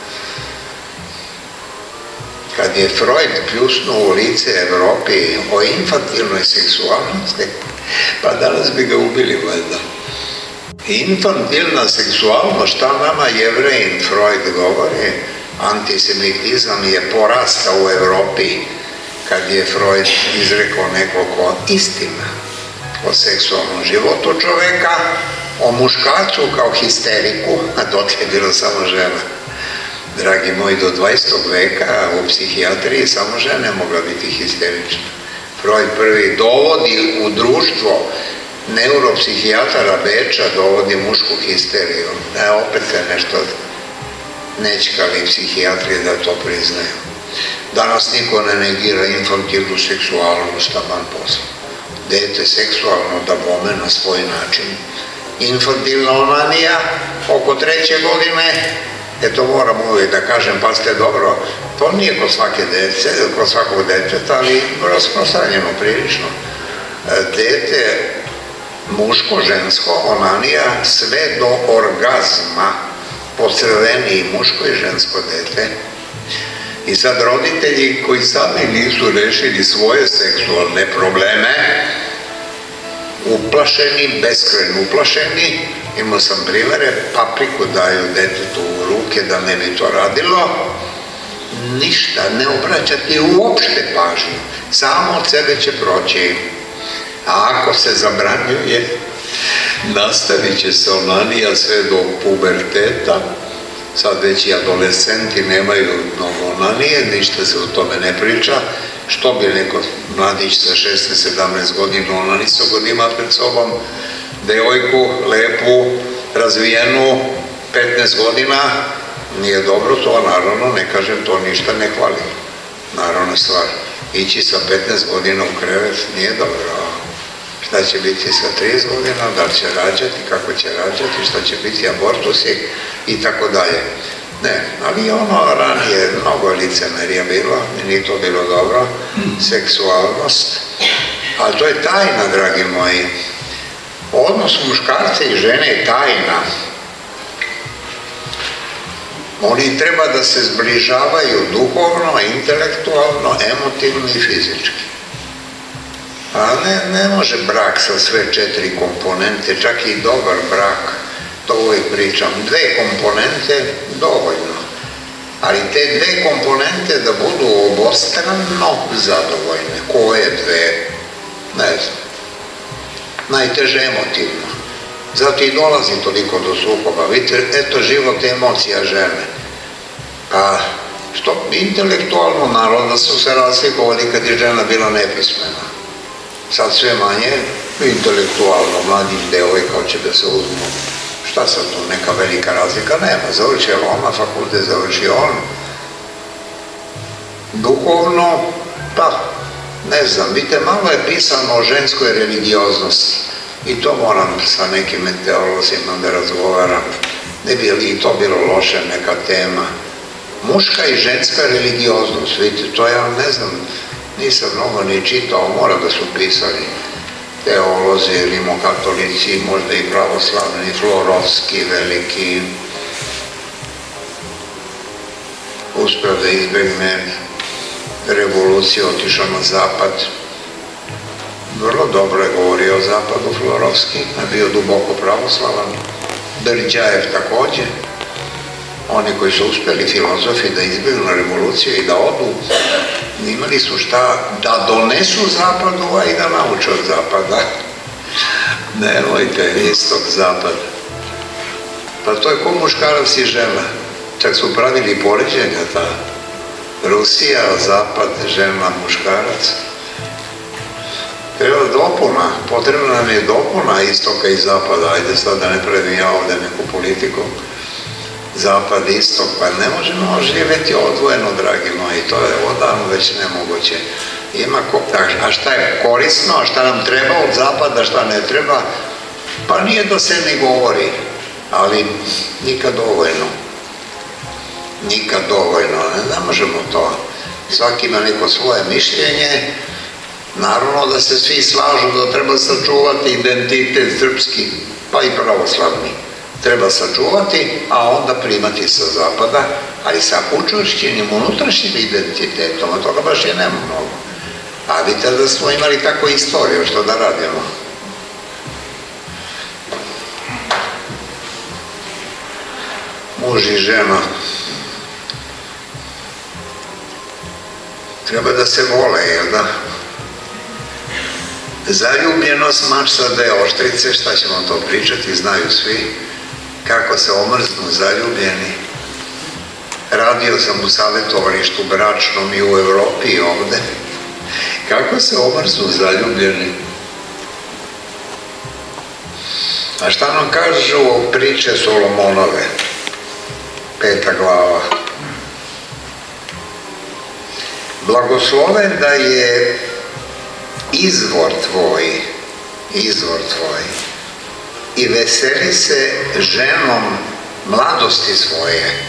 Kad je Freud pljusnuo u lice Evropi o infantilnoj seksualnosti, pa danas bi ga ubili valjda. Infantilna seksualnost, šta nama Jevrejin Freud govori, antisemitizam je porastao u Evropi kad je Freud izrekao nekoliko istina o seksualnom životu čoveka, o muškarcu kao histeriku, a dotle je bilo samo žena. Dragi moji, do 20. veka u psihijatriji samo žene mogla biti histerične. Freud prvi dovodi u društvo neuropsihijatara Beča, dovodi mušku histeriju. Opet se nešto nećkali psihijatrije da to priznaju. Danas niko ne negira infantilnu seksualnost, taman posla. Dete seksualno da bome na svoj način. Infantilna onanija oko 3. godine, to moram uvijek da kažem, pa ste dobro, to nije kod svakog deteta, ali rasprostranjeno prilično. Dete, muško, žensko, onanija, sve do orgazma, pocrveni muško i žensko dete. I sad roditelji koji sami nisu rešili svoje seksualne probleme, uplašeni, beskrajno uplašeni, imao sam primere, papriku daju detetu u ruke da ne bi to radilo, ništa, ne obraćati uopšte pažnju, samo od sebe će proći. A ako se zabranjuje, nastavit će se onanija sve do puberteta. Sad već i adolescenti nemaju mnogo onanije, ništa se o tome ne priča. Što bi neko mladić sa 16-17 godina onanisao god ima pred sobom devojku, lepu, razvijenu, 15 godina, nije dobro to, naravno, ne kažem to, ništa ne hvali. Naravno stvar, ići sa 15 godina u krevet nije dobro. Šta će biti sa 30 godina, da li će rađati, kako će rađati, šta će biti abortusi i tako dalje. Ne, ali ono ranije mnogo licemerija bilo, nije to bilo dobro, seksualnost, ali to je tajna, dragi moji. Odnos muškarca i žene je tajna. Oni treba da se zbližavaju duhovno, intelektualno, emotivno i fizički. A ne može brak sa sve 4 komponente, čak i dobar brak, to uvijek pričam, 2 komponente dovoljno. Ali te 2 komponente da budu obostrano zadovoljne. Koje 2? Ne znam. Najteže emotivno. Zato i dolazi toliko do sukoba. Vidite, eto život emocija žene. Pa, što intelektualno naravno su se razlikovali kad je žena bila nepismena. Sad sve manje intelektualno, mladih devojka hoće da se uzmu. Šta sad tu, neka velika razlika? Nema, završio ona, fakultet završio on. Duhovno, pa, ne znam, vidite, malo je pisano o ženskoj religioznosti. I to moram sa nekim teolozima da razgovaram. Ne bi li i to bilo loše neka tema. Muška i ženska religioznost, vidite, to ja ne znam, nisam mnogo ni čitao, mora da su pisali teolozi, rimokatolici, možda i pravoslavni, Florovski, veliki. Uspeo da izbegne revolucije otišao na zapad. Vrlo dobro je govorio o zapadu Florovski, je bio duboko pravoslavan. Berđajev također. Oni koji su uspjeli, filozofi, da izbiju na revoluciju i da odu, imali su šta da donesu zapadu, a i da nauče od zapada. Nemojte, istok, zapad. Pa to je ko muškarac i žena. Čak su pravili poređenja ta Rusija, zapad, žena, muškarac. Treba dopuna, potrebna nam je dopuna istoka i zapada. Ajde sad da ne pravim ja ovdje neku politiku. Zapad, istok, pa ne možemo živjeti odvojeno, dragi moji, to je odavno već nemoguće. A šta je korisno, a šta nam treba od zapada, šta ne treba, pa nije da se ne govori, ali nikad dovoljno. Nikad dovoljno, ne možemo to. Svaki ima neko svoje mišljenje, naravno da se svi slažu da treba sačuvati identitet srpski, pa i pravoslavni. Treba sačuvati, a onda primati sa zapada, ali sa učvršćenim unutrašnjim identitetom, a toga baš je nema mnogo. A vidite da smo imali tako istoriju, što da radimo. Muž i žena treba da se vole, jel da? Zaljubljenost mač sa dve oštrice, šta ćemo to pričati, znaju svi. Kako se omrznu zaljubljeni. Radio sam u savjetovalištu bračnom i u Evropi i ovde. Kako se omrznu zaljubljeni. A šta nam kažu priče Solomonove? 5. glava. Blagosloven da je izvor tvoj, i veseli se ženom mladosti svoje.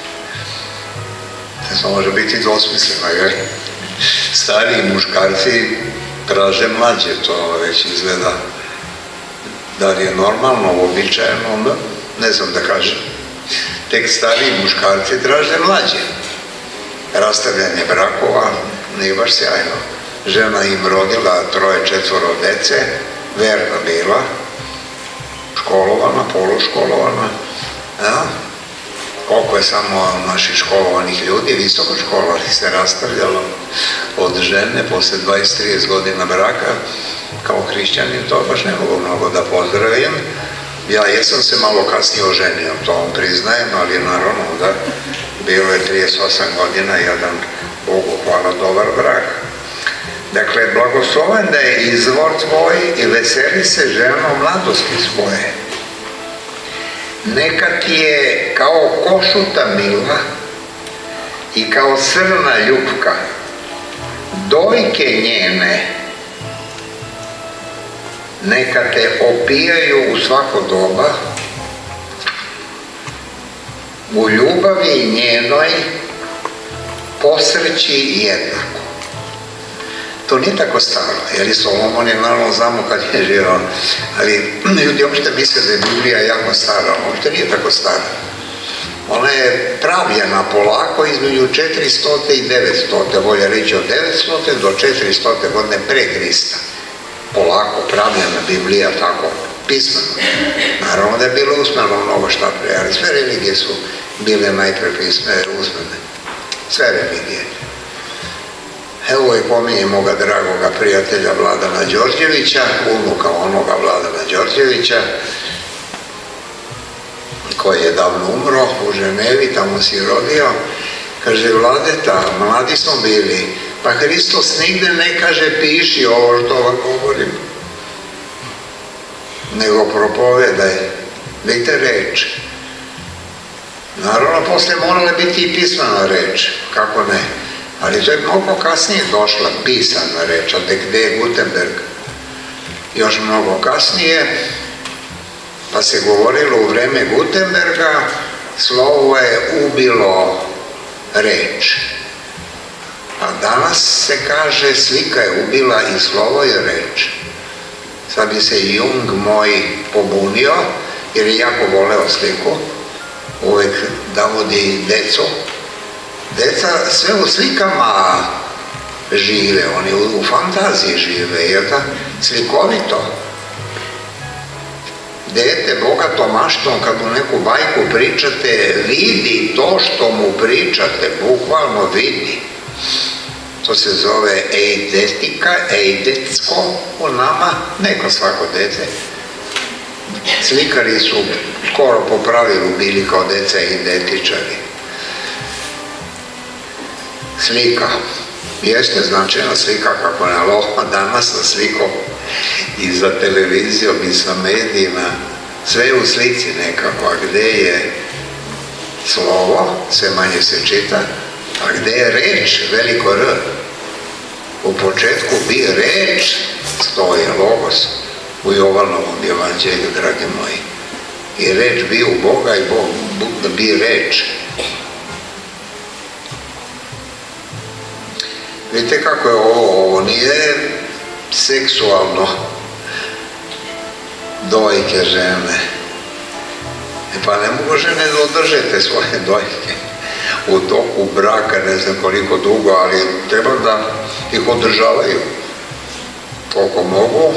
To može biti dvosmisleno, jer stariji muškarci traže mlađe, to već izgleda. Da li je normalno, uobičajeno, ne znam da kažem. Tek stariji muškarci traže mlađe. Rastavljanje brakova nije baš sjajno. Žena im rodila 3-4 dece, verna bila, školovana, poluškolovana. Koliko je samo naših školovanih ljudi, visoko školovanih se rastavljalo od žene posle 20-30 godina braka. Kao hrišćanin to baš ne mogu mnogo da pozdravim. Ja jesam se malo kasnije oženio, to vam priznajem, ali naravno da bilo je 38 godina, jedan, Bogu hvala, dobar brak. Dakle, blagosloven da je izvor tvoj i veseli se ženom mladosti svoje. Neka ti je kao košuta mila i kao srna ljupka, dojke njene, neka te opijaju u svako doba, u ljubavi njenoj posreći jednako. To nije tako staro, jer Solomon je naravno znamo kad je živao, ali ljudi uopšte misle da je Biblija jako stara, uopšte nije tako stara. Ona je pravljena polako između 400. i 900. Bolje reći od 900. do 400. godine pre Hrista. Polako pravljena Biblija, tako, pismeno. Naravno da je bilo usmeno mnogo šta pre, ali sve religije su bile najpre pismene, usmene. Sve religije. Evo i pominje moga dragoga prijatelja Vladana Đorđevića, unuka onoga Vladana Đorđevića, koji je davno umro u Ženevi, tamo si rodio. Kaže, Vladeta, mladi smo bili, pa Hristos nigde ne kaže piši ovo što vam govorim, nego propovedaj, vidite reč. Naravno, posle morala biti i pismena reč, kako ne. Ali to je mnogo kasnije došla pisana reč, a gde je Gutenberg? Još mnogo kasnije, pa se govorilo u vreme Gutenberga, slovo je ubilo reč. A danas se kaže slika je ubila i slovo je reč. Sad bi se Jung moj pobunio, jer je jako voleo sliku, uvek da vodi decu. Deca sve u slikama žive, oni u fantaziji žive, jer da, slikovito. Dete bogatom maštom, kad mu neku bajku pričate, vidi to što mu pričate, bukvalno vidi. To se zove eidetika, eidetsko u nama, neko svako dete. Slikari su skoro po pravilu bili kao deca eidetičari. Slika. Jeste značajna slika kako je Aloha danas na slikom i za televizijom i sa medijima. Sve je u slici nekako, a gde je slovo, sve manje se čita, a gde je reč, veliko R. U početku bi reč, stoji logos u Jovanovom evanđelju, dragi moji. I reč bi u Boga i Bog bi reč. Vidite kako je ovo nije seksualno dojke žene. Pa ne mogu žene da održete svoje dojke u toku braka, ne znam koliko dugo, ali treba da ih održavaju koliko mogu.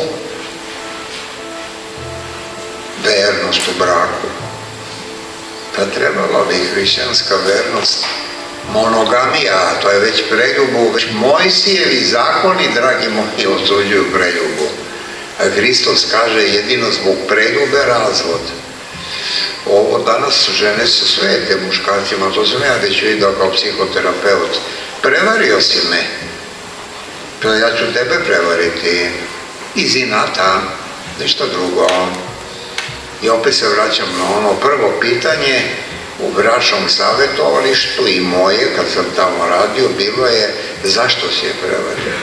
Vernost u braku. Pa trebala bi hrišćanska vernost. Monogamija, to je već preljubu, već Mojsijevi zakoni, dragi moji, osuđuju preljubu. A Hristos kaže jedino zbog preljube razvod. Ovo danas žene se svete muškarcima, to sam ja već vidio kao psihoterapeut. Prevario si me, to ja ću tebe prevariti. Iz inata, ništa drugo. I opet se vraćam na ono prvo pitanje, u bračnom savjetovalištu i moje, kad sam tamo radio, bilo je zašto si je prevario.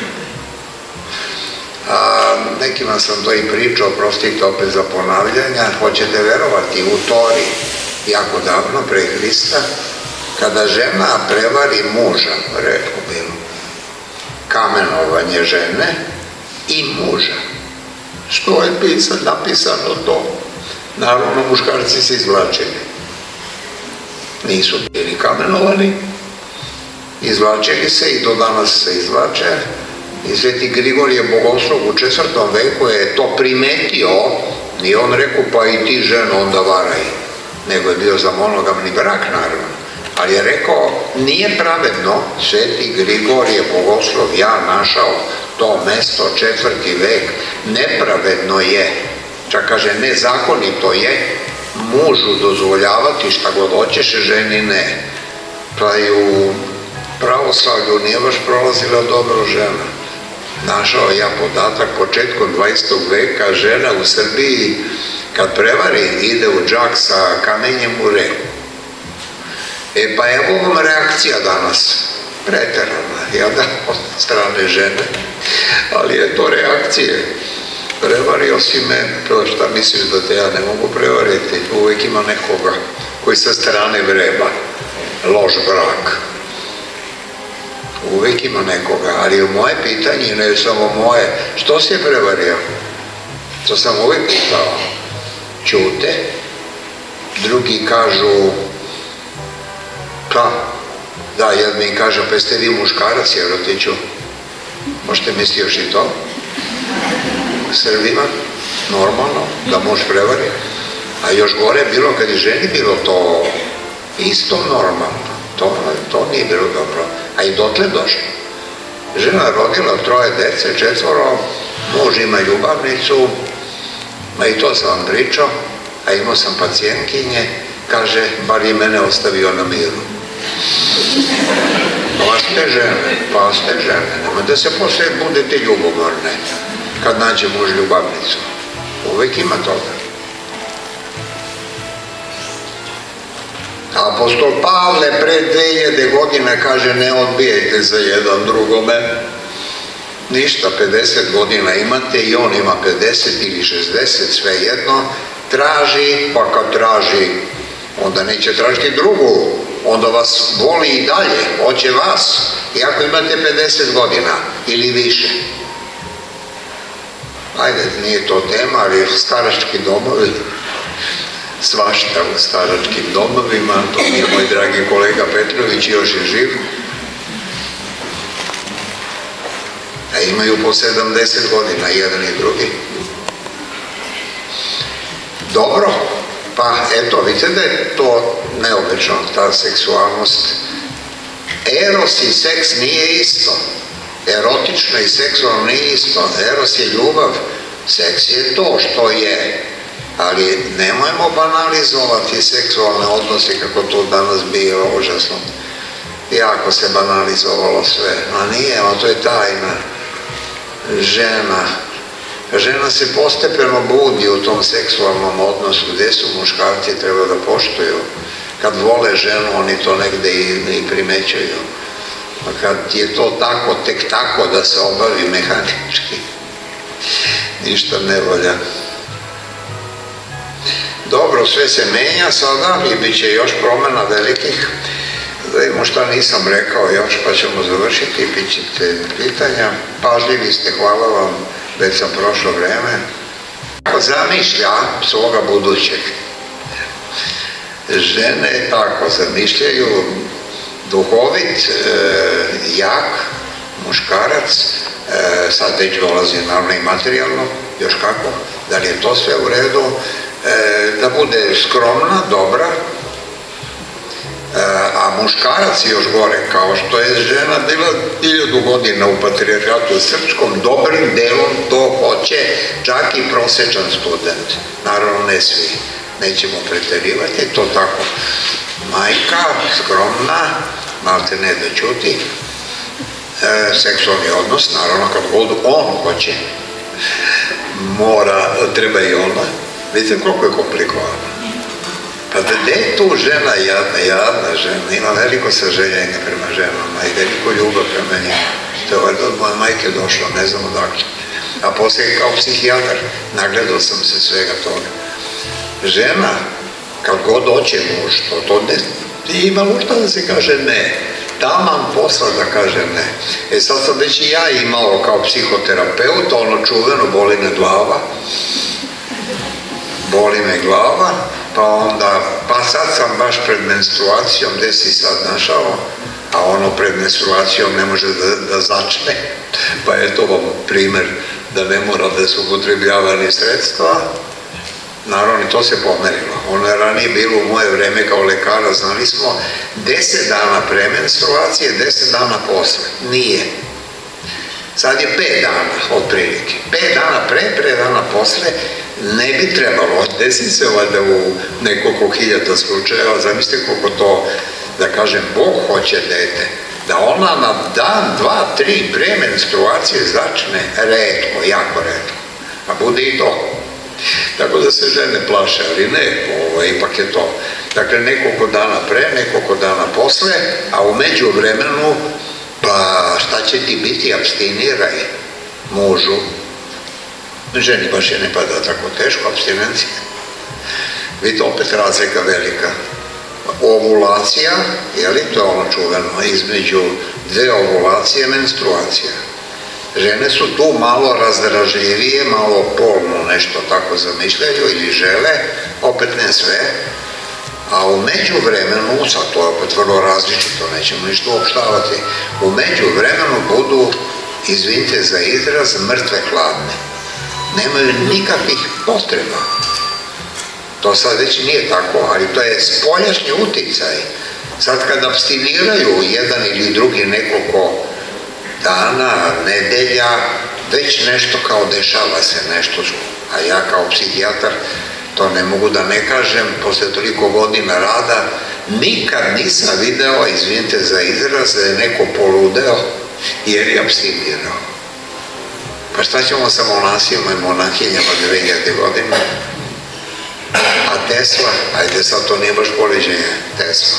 Nekima sam to i pričao, prostite opet za ponavljanja, hoćete verovati u Tori, jako davno pre Hrista, kada žena prevari muža, retko bilo, kamenovanje žene i muža. Što je napisano to? Naravno, muškarci se izvlačili. Nisu bili kamenovani, izvlačili se i do danas se izvlače. I Sveti Grigorije Bogoslov u 4. veku je to primetio, nije on rekao pa i ti ženo onda varaj, nego je bio za monogamni brak naravno, ali je rekao nije pravedno, Sveti Grigorije Bogoslov, ja našao to mesto 4. vek, nepravedno je, čak kaže nezakonito je mužu dozvoljavati šta god hoćeš, ženi ne. Pa i u pravoslavlju nije baš prolazila dobro žena. Našao ja podatak, početkom 20. veka žena u Srbiji kad prevari ide u džak sa kamenjem u reku. Pa evo vam reakcija danas, preterana, ja da od strane žene, ali je to reakcije. Prevario si me, to šta misliš da te ja ne mogu prevariti, uvek ima nekoga koji sa strane vreba, loš brak. Uvek ima nekoga, ali u moje pitanje, ne samo moje, što si je prevario? To sam uvek pitao. Ćute, drugi kažu, da, jedan mi kaže, pa ste vi muškarac, Jerotiću, možete misliti još i to? Srbima, normalno, da muž prevari, a još gore bilo kad je ženi bilo to isto normalno, to nije bilo dobro, a i dotle došlo. Žena rodila 3 dece, 4, muž ima ljubavnicu, ma i to sam vam pričao, a imao sam pacijentkinje, kaže, bar je mene ostavio na miru. Pa ste žene, nemojte se posle budete ljubomorne kad nađe muž ljubavnicu. Uvek ima toga. Apostol Pavle pre 2000 godina kaže ne odbijajte za jedan drugome. Ništa, 50 godina imate i on ima 50 ili 60, sve jedno. Traži, pa kad traži, onda neće tražiti drugu, onda vas voli i dalje, hoće vas, iako imate 50 godina ili više. Ajde, nije to tema, ali starački domovi, svašta u staračkim domovima, to mi je moj dragi kolega Petrović, još je živ. imaju po 70 godina, jedan i drugi. Dobro, pa eto, vidite da je to neobično, ta seksualnost. Eros i seks nije isto. Erotično i seksualno nije isto. Eros je ljubav, seks je to što je. Ali nemojmo banalizovati seksualne odnose kako to danas bio užasno. Jako se banalizovalo sve. A nije, to je tajna. Žena se postepeno budi u tom seksualnom odnosu. Gde su muškarci, treba da poštuju. Kad vole ženu, oni to negde i primećuju. A kad je to tako, tek tako da se obavi mehanički, ništa ne volja. Dobro, sve se menja sada i bit će još promena velikih. Da imamo šta nisam rekao još, pa ćemo završiti, bit ćete pitanja. Pažljivi ste, hvala vam, već sam prošlo vreme. Kako zamišlja svoga budućeg? Žene tako zamišljaju, duhovit, jak, muškarac, sad već dolazi naravno i materijalno, još kako, da li je to sve u redu, da bude skromna, dobra, a muškarac još gore, kao što je žena bila 1000 godina u patrijarhatu srpskom, dobrim delom to hoće čak i prosečan student. Naravno ne svi, nećemo preterivati, to tako. Majka, skromna, malte ne da ćuti, seksualni odnos, naravno kad god on hoće, mora, treba i ona. Vidite koliko je komplikovano. Pa gde je tu žena jadna žena, ima veliko saželjenje prema ženama i veliko ljubav prema njima. To je valjda od moje majke došlo, ne znam odakle. A poslije kao psihijatar nagledao sam se svega toga. Žena, kad god hoće muž, to ne, ima šta da se kaže ne. Taman posla da kaže ne. Sad sam već i ja imao kao psihoterapeut, ono čuveno, boli me glava, pa sad sam baš pred menstruacijom, gde si sad našao, a ono pred menstruacijom ne može da začne, pa eto vam primer da ne mora da se upotrebljava ni sredstva. Naravno, i to se pomerilo. Ono je ranije bilo u moje vreme kao lekara, znali smo 10 dana pre menstruacije, 10 dana posle. Nije. Sad je 5 dana, otprilike. 5 dana pre, 5 dana posle, ne bi trebalo. Desi se valjda u nekoliko hiljada slučajeva, zamislite koliko to, da kažem, Bog hoće dete, da ona na dan, 2, 3 pre menstruacije začne retko, jako retko. A bude i to. Tako da se žene plaše, ali ne, ipak je to. Dakle, nekoliko dana pre, nekoliko dana posle, a u međuvremenu, pa šta će ti biti, apstiniraj mužu. Ženi baš je ne pada tako teško, apstinencija. Vidite, opet razlika velika. Ovulacija, jeli, to je ono čuveno, između dve ovulacije, menstruacija. Žene su tu malo razdražljivije, malo polno nešto tako zamišljaju ili žele, opet ne sve, a u međuvremenu, sad to je opet vrlo različito, nećemo ništa uopštavati, u međuvremenu budu, izvinite za izraz, mrtve hladne. Nemaju nikakvih potreba. To sad već nije tako, ali to je spoljašnji uticaj. Sad kad abstiniraju jedan ili drugi nekoliko dana, nedelja, već nešto kao dešava se nešto, a ja kao psihijatar to ne mogu da ne kažem, posle toliko godina rada, nikad nisam video, izvinite za izraz, da je neko poludeo jer je abstinirao. Pa šta ćemo sa monasima i monahinjama 2000 godina? A Tesla, ajde sad to nije baš poređenje, Tesla.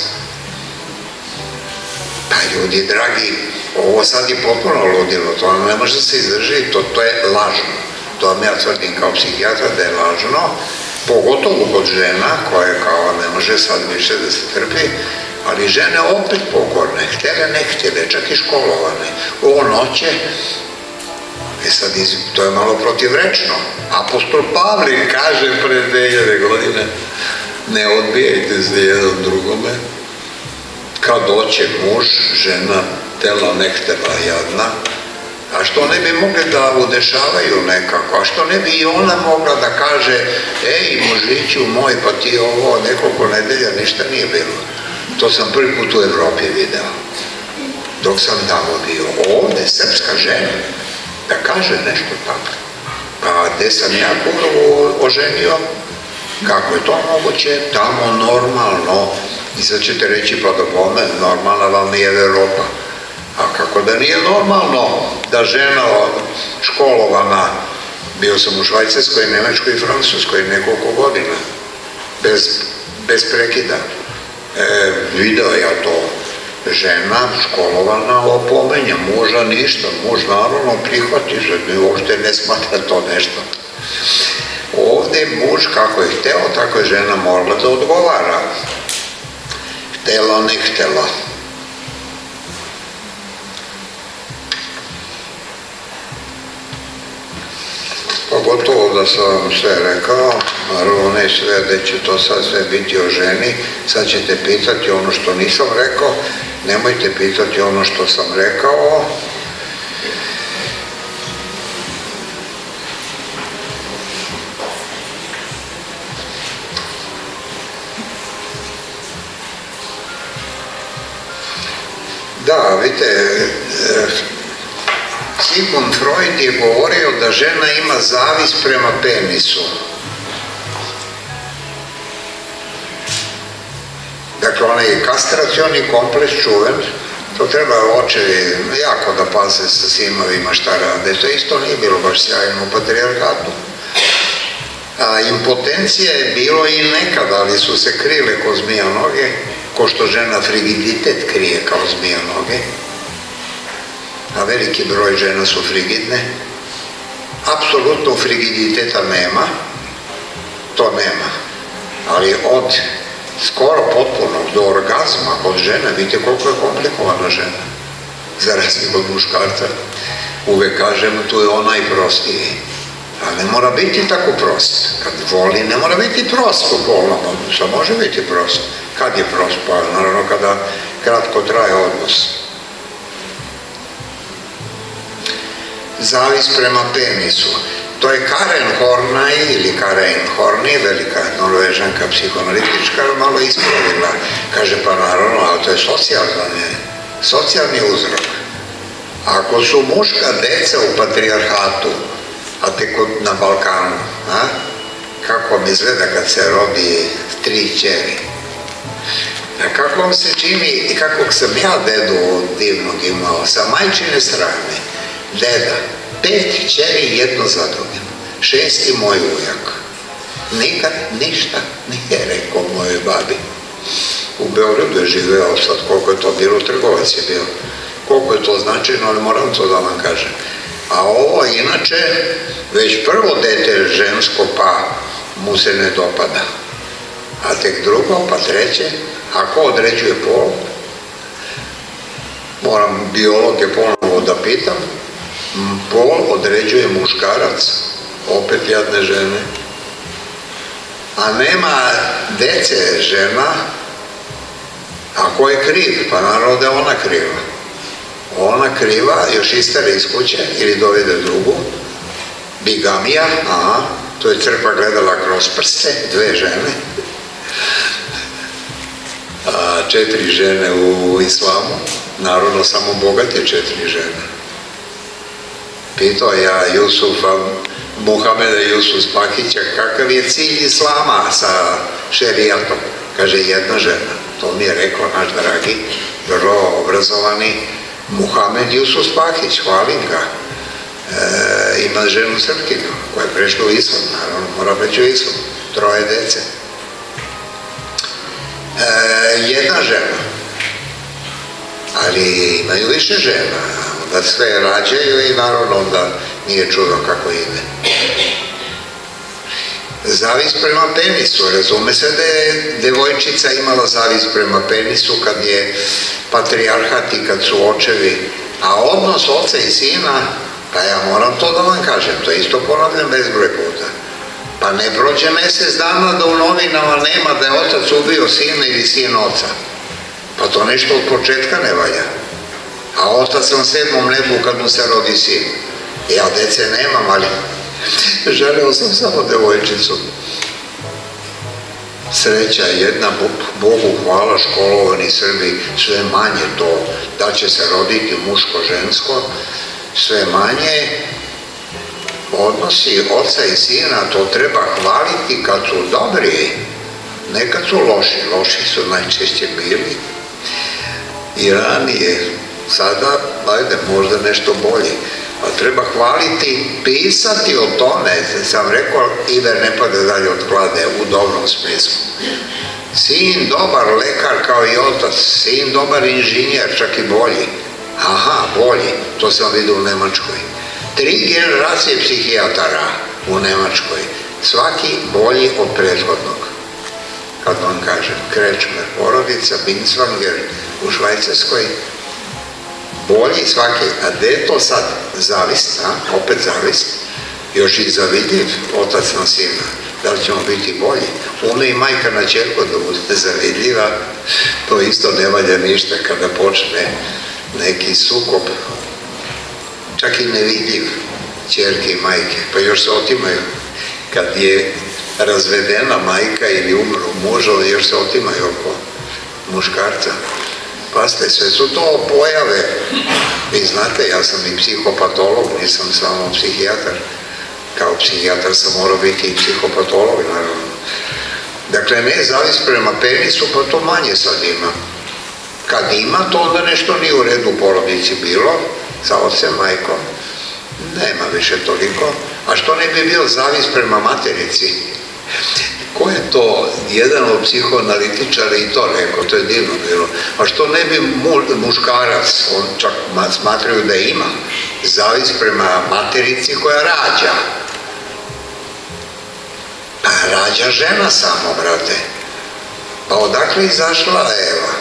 Pa ljudi dragi, ovo sad je potpuno ludilo, to ne može da se izdrži, to je lažno. To vam ja tvrdim kao psihijatra da je lažno, pogotovo kod žena koje kao ne može sad više da se trpi, ali žene opet pokorne, htjele ne htjele, čak i školovane. On hoće, sad to je malo protivrečno. Apostol Pavlin kaže pre 2000 godine, ne odbijajte se jedan drugome, kad hoće muž, žena, tela ne htela jadna, A što ne bi mogli da udešavaju nekako? A što ne bi i ona mogla da kaže, ej, mužiću moj, pa ti ovo nekoliko nedelja ništa nije bilo. To sam prvi put u Evropi video. Dok sam tamo bio. Ovde srpska žena da kaže nešto tako. Pa gde sam ja Kurovu oženio? Kako je to moguće? Tamo normalno. I sad ćete reći, pa da bome, normalna vam je Evropa. A kako da nije normalno da žena školovana, bio sam u Švajcarskoj, Nemačkoj i Francuskoj nekoliko godina, bez prekida. Video ja to, žena školovana opomenja, muža ništa, muž naravno prihvati, mi uopšte ne smatra to nešto. Ovde muž kako je hteo, tako je žena morala da odgovara. Htela, ne htela. Pogotovo da sam vam sve rekao, naravno ne sve, da će to sad sve biti o ženi, sad ćete pitati ono što nisam rekao, nemojte pitati ono što sam rekao. Da, vidite, Sigmund Freud je govorio da žena ima zavis prema penisu. Dakle, onaj kastracioni kompleks čuven, to treba očevi jako da paze sa sinovima šta rade. To isto nije bilo baš sjajno u patrijarhatu. Impotencija je bilo i nekada, ali su se krile ko zmija noge, ko što žena frigiditet krije kao zmija noge. A veliki broj žena su frigidne. Apsolutno frigiditeta nema, to nema. Ali od skoro potpunog do orgazma kod žena, vidite koliko je komplikovana žena. Za razliku od muškarca. Uvek kažemo, tu je ona i prostiji. A ne mora biti tako prost. Kad voli, ne mora biti prost u polnom odnosu. Može biti prost. Kad je prost? Pa naravno kada kratko traje odnos. Zavis prema penisu. To je Karen Horney ili Karen Horney, velika norvežanka psihoanalitička, malo ispravila. Kaže, pa naravno, ali to je socijalni uzrok. Ako su muška deca u patrijarhatu, a tek na Balkanu, kako vam izgleda kad se rodi 3 ćeri? A kako vam se čini i kakvog sam ja dedu divnog imao, sa majčine strane, deda, 5 ćeri jedno za drugim, 6. moj ujak. Nikad ništa nije rekao mojoj babi. U Beogradu je živeo, sad koliko je to bilo, trgovac je bio. Koliko je to značajno, ali moram to da vam kažem. A ovo inače, već prvo dete žensko, pa mu se ne dopada. A tek drugo, pa treće, ako određuje pol, moram biologe ponovo da pitam, pol određuje muškarac, opet jadne žene. A nema dece žena, a ko je kriv? Pa naravno da je ona kriva. Ona kriva, još istare iz kuće ili dovede drugu, bigamija, to je crkva gledala kroz prste, 2 žene, 4 žene u islamu, naravno samo bogat je 4 žene. Pitao ja Muhameda Jusuf Spahića kakav je cilj islama sa šerijatom. Kaže, 1 žena. To mi je rekao naš dragi, vrlo obrazovani Muhamed Jusuf Spahić, hvalim ga. Ima ženu Srpkinju koja je prešla u islam, naravno mora preći u islam, 3 dece. 1 žena, ali imaju više žena, onda sve rađaju i naravno onda nije čudo kako ide. Zavis prema penisu, razume se da je devojčica imala zavis prema penisu kad je patrijarhat i kad su očevi, a odnos oca i sina, pa ja moram to da vam kažem, to isto ponavljam bezbroj puta. Pa ne prođe mesec dana da u novinama nema da je otac ubio sina ili sin oca. Pa to nešto od početka ne valja. a otac na 7. nebu kad mu se rodi sin. Ja dece nemam, ali želeo sam samo devojčicu. Sreća jedna, Bogu hvala, školovani Srbi, sve manje to, da će se roditi muško-žensko, sve manje. Odnosi oca i sina, to treba hvaliti kad su dobri, ne kad su loši. Loši su najčešće bili i ranije. Sada, ajde, možda nešto bolje. A treba hvaliti, pisati o tome, sam rekao, Iver ne pada dalje od klade, u dobrom smislu. Sin dobar lekar kao i otac, sin dobar inženjer, čak i bolji. Aha, bolji, to sam vidio u Nemačkoj. 3 generacije psihijatara u Nemačkoj, svaki bolji od prethodnog. Kad vam kažem, Krečmer, porodica, Binswanger u Švajcarskoj, bolji svaki, a gde je to sad? Zavist, opet zavist, još i zavidljiv otac na sina, da li ćemo biti bolji? Ume i majka na ćerku da bude zavidljiva, to isto ne valja ništa kada počne neki sukob, čak i nevidljiv, ćerke i majke, pa još se otimaju. Kad je razvedena majka ili umru muž, još se otimaju oko muškarca. Pazite, sve su to pojave. Vi znate, ja sam i psihopatolog, nisam samo psihijatar. Kao psihijatar sam morao biti i psihopatolog, naravno. Dakle, ne zavist prema penisu, pa to manje sad ima. Kad ima, to onda nešto nije u redu u porodici bilo, sa ocem, majkom. Nema više toliko. A što ne bi bio zavist prema materici? Ko je to, jedan od psihoanalitičara i to rekao, to je divno bilo. A što ne bi muškarac, on čak smatraju da ima, zavist prema materici koja rađa. Pa rađa žena samo, brate. Pa odakle izašla Eva?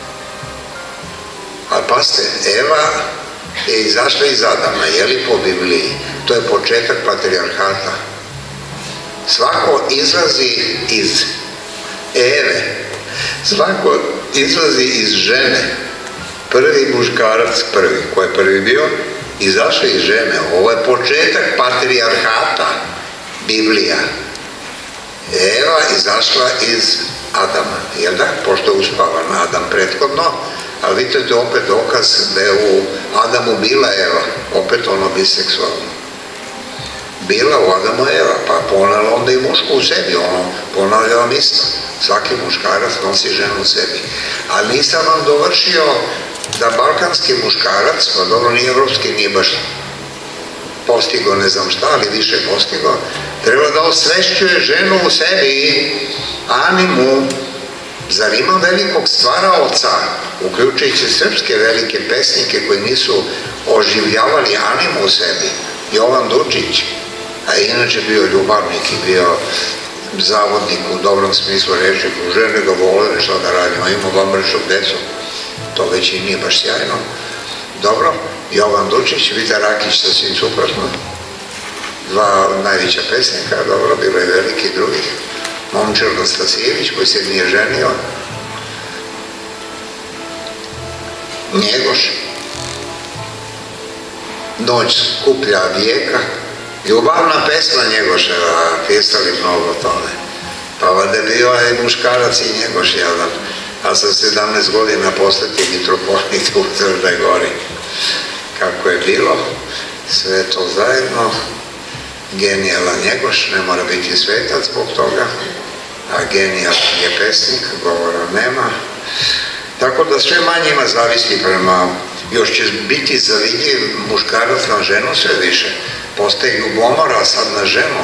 A pazite, Eva je izašla iz Adama, je li po Bibliji? To je početak patrijarhata. Svako izlazi iz Eve, svako izlazi iz žene. Prvi muškarac, ko je prvi bio, izašao iz žene. Ovo je početak patrijarhata, Biblija. Eva izašla iz Adama, jel da? Pošto je uspavan Adam prethodno, ali vidite opet dokaz da je u Adamu bila Eva, opet ono biseksualno. Bila u Adamu Eva, pa ponavlja onda i mušku u sebi, ono, ponavlja vam isto. Svaki muškarac nosi ženu u sebi. Ali nisam vam dovršio da balkanski muškarac, pa dobro nije evropski, nije baš postigo ne znam šta, ali više postigo, treba da osvešćuje ženu u sebi, animu. Zar ima velikog stvaraoca, uključujući srpske velike pesnike koji nisu oživljavali animu u sebi? Jovan Dučić, a inače bio ljubavnik i bio zavodnik u dobrom smislu reči, žene ga vole, šta da radimo, imao vamršog decu, to već i nije baš sjajno. Dobro, Jovan Dučić, Vita Rakić, sasvim suprotno, dva najveća pesnika, dobro, bilo je veliki drugih, Momčil Nastasijević koji se nije ženio, Njegoš, Noć skuplja vijeka, ljubavna pesma Njegoševa, pisali mnogo o tome. Pa vada bio je muškarac i Njegoš jadan, a sa 17 godina postati mitropolit u Crnoj Gori. Kako je bilo, sve to zajedno, genijalan Njegoš, ne mora biti svetac zbog toga, a genijalan je pesnik, govora nema. Tako da sve manje ima zavisti prema, još će biti zavidljiv muškarac na ženu sve više. Postaje ljubomora sad na ženu.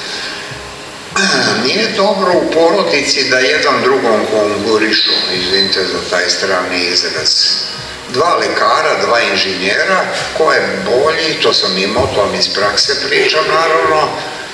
Nije dobro u porodici da jedan drugom konkurišu, izvinite za taj strani izraz. Dva lekara, dva inženjera, ko je bolji, to sam imao, to vam iz prakse pričam naravno,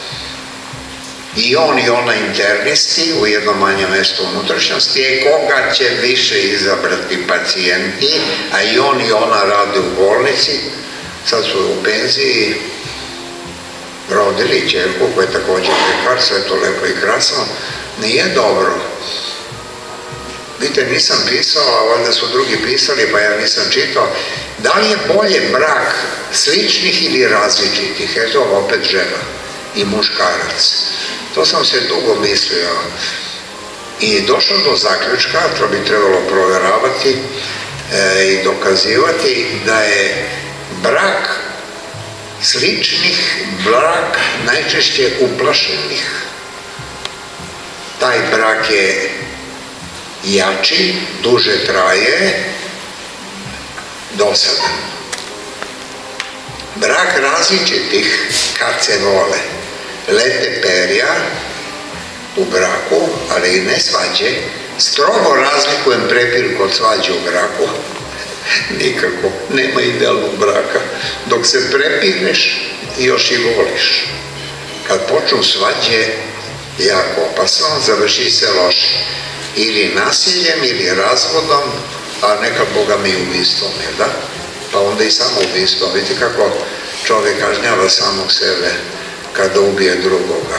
i on i ona internisti u jednom manjem mestu unutrašnjosti, koga će više izabrati pacijenti, a i on i ona rade u bolnici, sad su u penziji, rodili ćerku koja je također lekar, sve to lepo i krasno, nije dobro Vidite, nisam pisao, a valjda su drugi pisali, pa ja nisam čitao. Da li je bolje brak sličnih ili različitih? Eto, opet žena i muškarac. To sam se dugo mislio i došao do zaključka, to bi trebalo provjeravati i dokazivati, da je brak sličnih brak najčešće uplašenih. Taj brak je jači, duže traje, dosadan. Brak različitih, kad se vole, lete perja u braku, ali i ne svađe. Strogo razlikujem prepirku od svađe u braku. Nikako, nema idealnog braka. Dok se prepirneš, još i voliš. Kad počnu svađe, jako opasno, završi se loše. Ili nasiljem, ili razvodom, a nekad, Boga mi, ubistvom, jel da? Pa onda i samo ubistvo. Vidite kako čovjek kažnjava samog sebe kada ubije drugoga.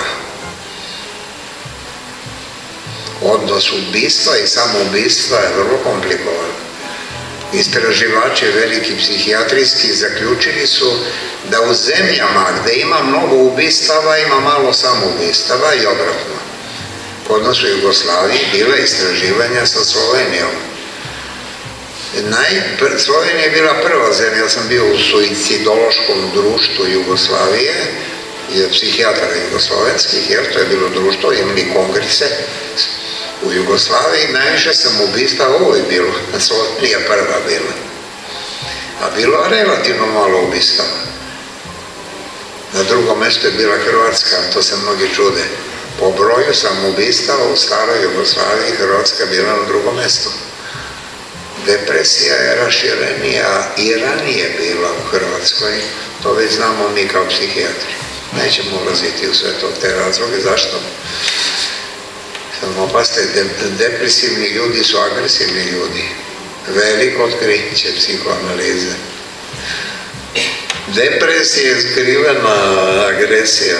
Odnos ubistva i samoubistva je vrlo komplikovan. Istraživači veliki psihijatrijski zaključili su da u zemljama gde ima mnogo ubistava ima malo samoubistava i obratno. Kod nas u Jugoslaviji bila istraživanja sa Slovenijom. Slovenija je bila prva zemlja, ja sam bio u suicidološkom društvu Jugoslavije, psihijatara jugoslovenskih, jer to je bilo društvo, imali kongrese u Jugoslaviji, najviše samoubistava ovo je bilo, Slovenija prva bila. A bilo je relativno malo ubistava. Na drugom mjestu je bila Hrvatska, to se mnogi čude. Po broju samoubistava u staroj Jugoslaviji Hrvatska bila na drugom mjestu. Depresija je raširenija i ranije bila u Hrvatskoj, to već znamo mi kao psihijatri. Nećemo ulaziti u sve to, te razloge. Zašto? Samo opasite, depresivni ljudi su agresivni ljudi. Veliko otkriće psihoanalize. Depresija je skrivena agresija.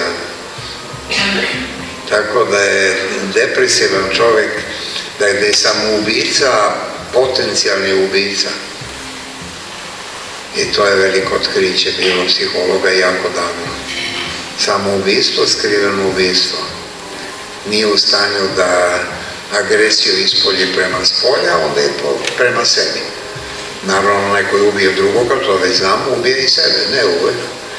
Tako da je depresivan čovjek, da je samoubica potencijalni ubica. I to je veliko otkriće bilo psihologa jako davno. Samoubistvo, skriveno ubistvo. Nije u stanju da agresiju ispolji prema spolja, onda je prema sebi. Naravno, onaj koji ubije drugoga, to već znamo, ubije i sebe, ne uvek.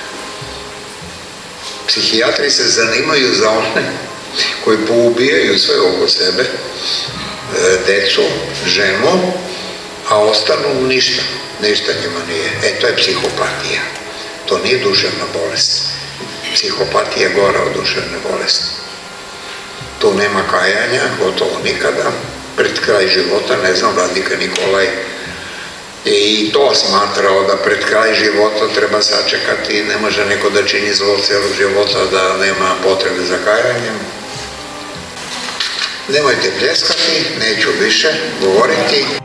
Psihijatri se zanimaju za one koji poubijaju sve oko sebe, decu, ženu, a ostanu ništa. Ništa njima nije. To je psihopatija. To nije duševna bolest. Psihopatija je gora od duševne bolesti. Tu nema kajanja, gotovo nikada. Pred kraj života, ne znam, vladika Nikolaj i to smatrao da pred kraj života treba sačekati, ne može neko da čini zlo celog života, da nema potrebe za kajanjem. Nemojte pljeskati, neću više govoriti.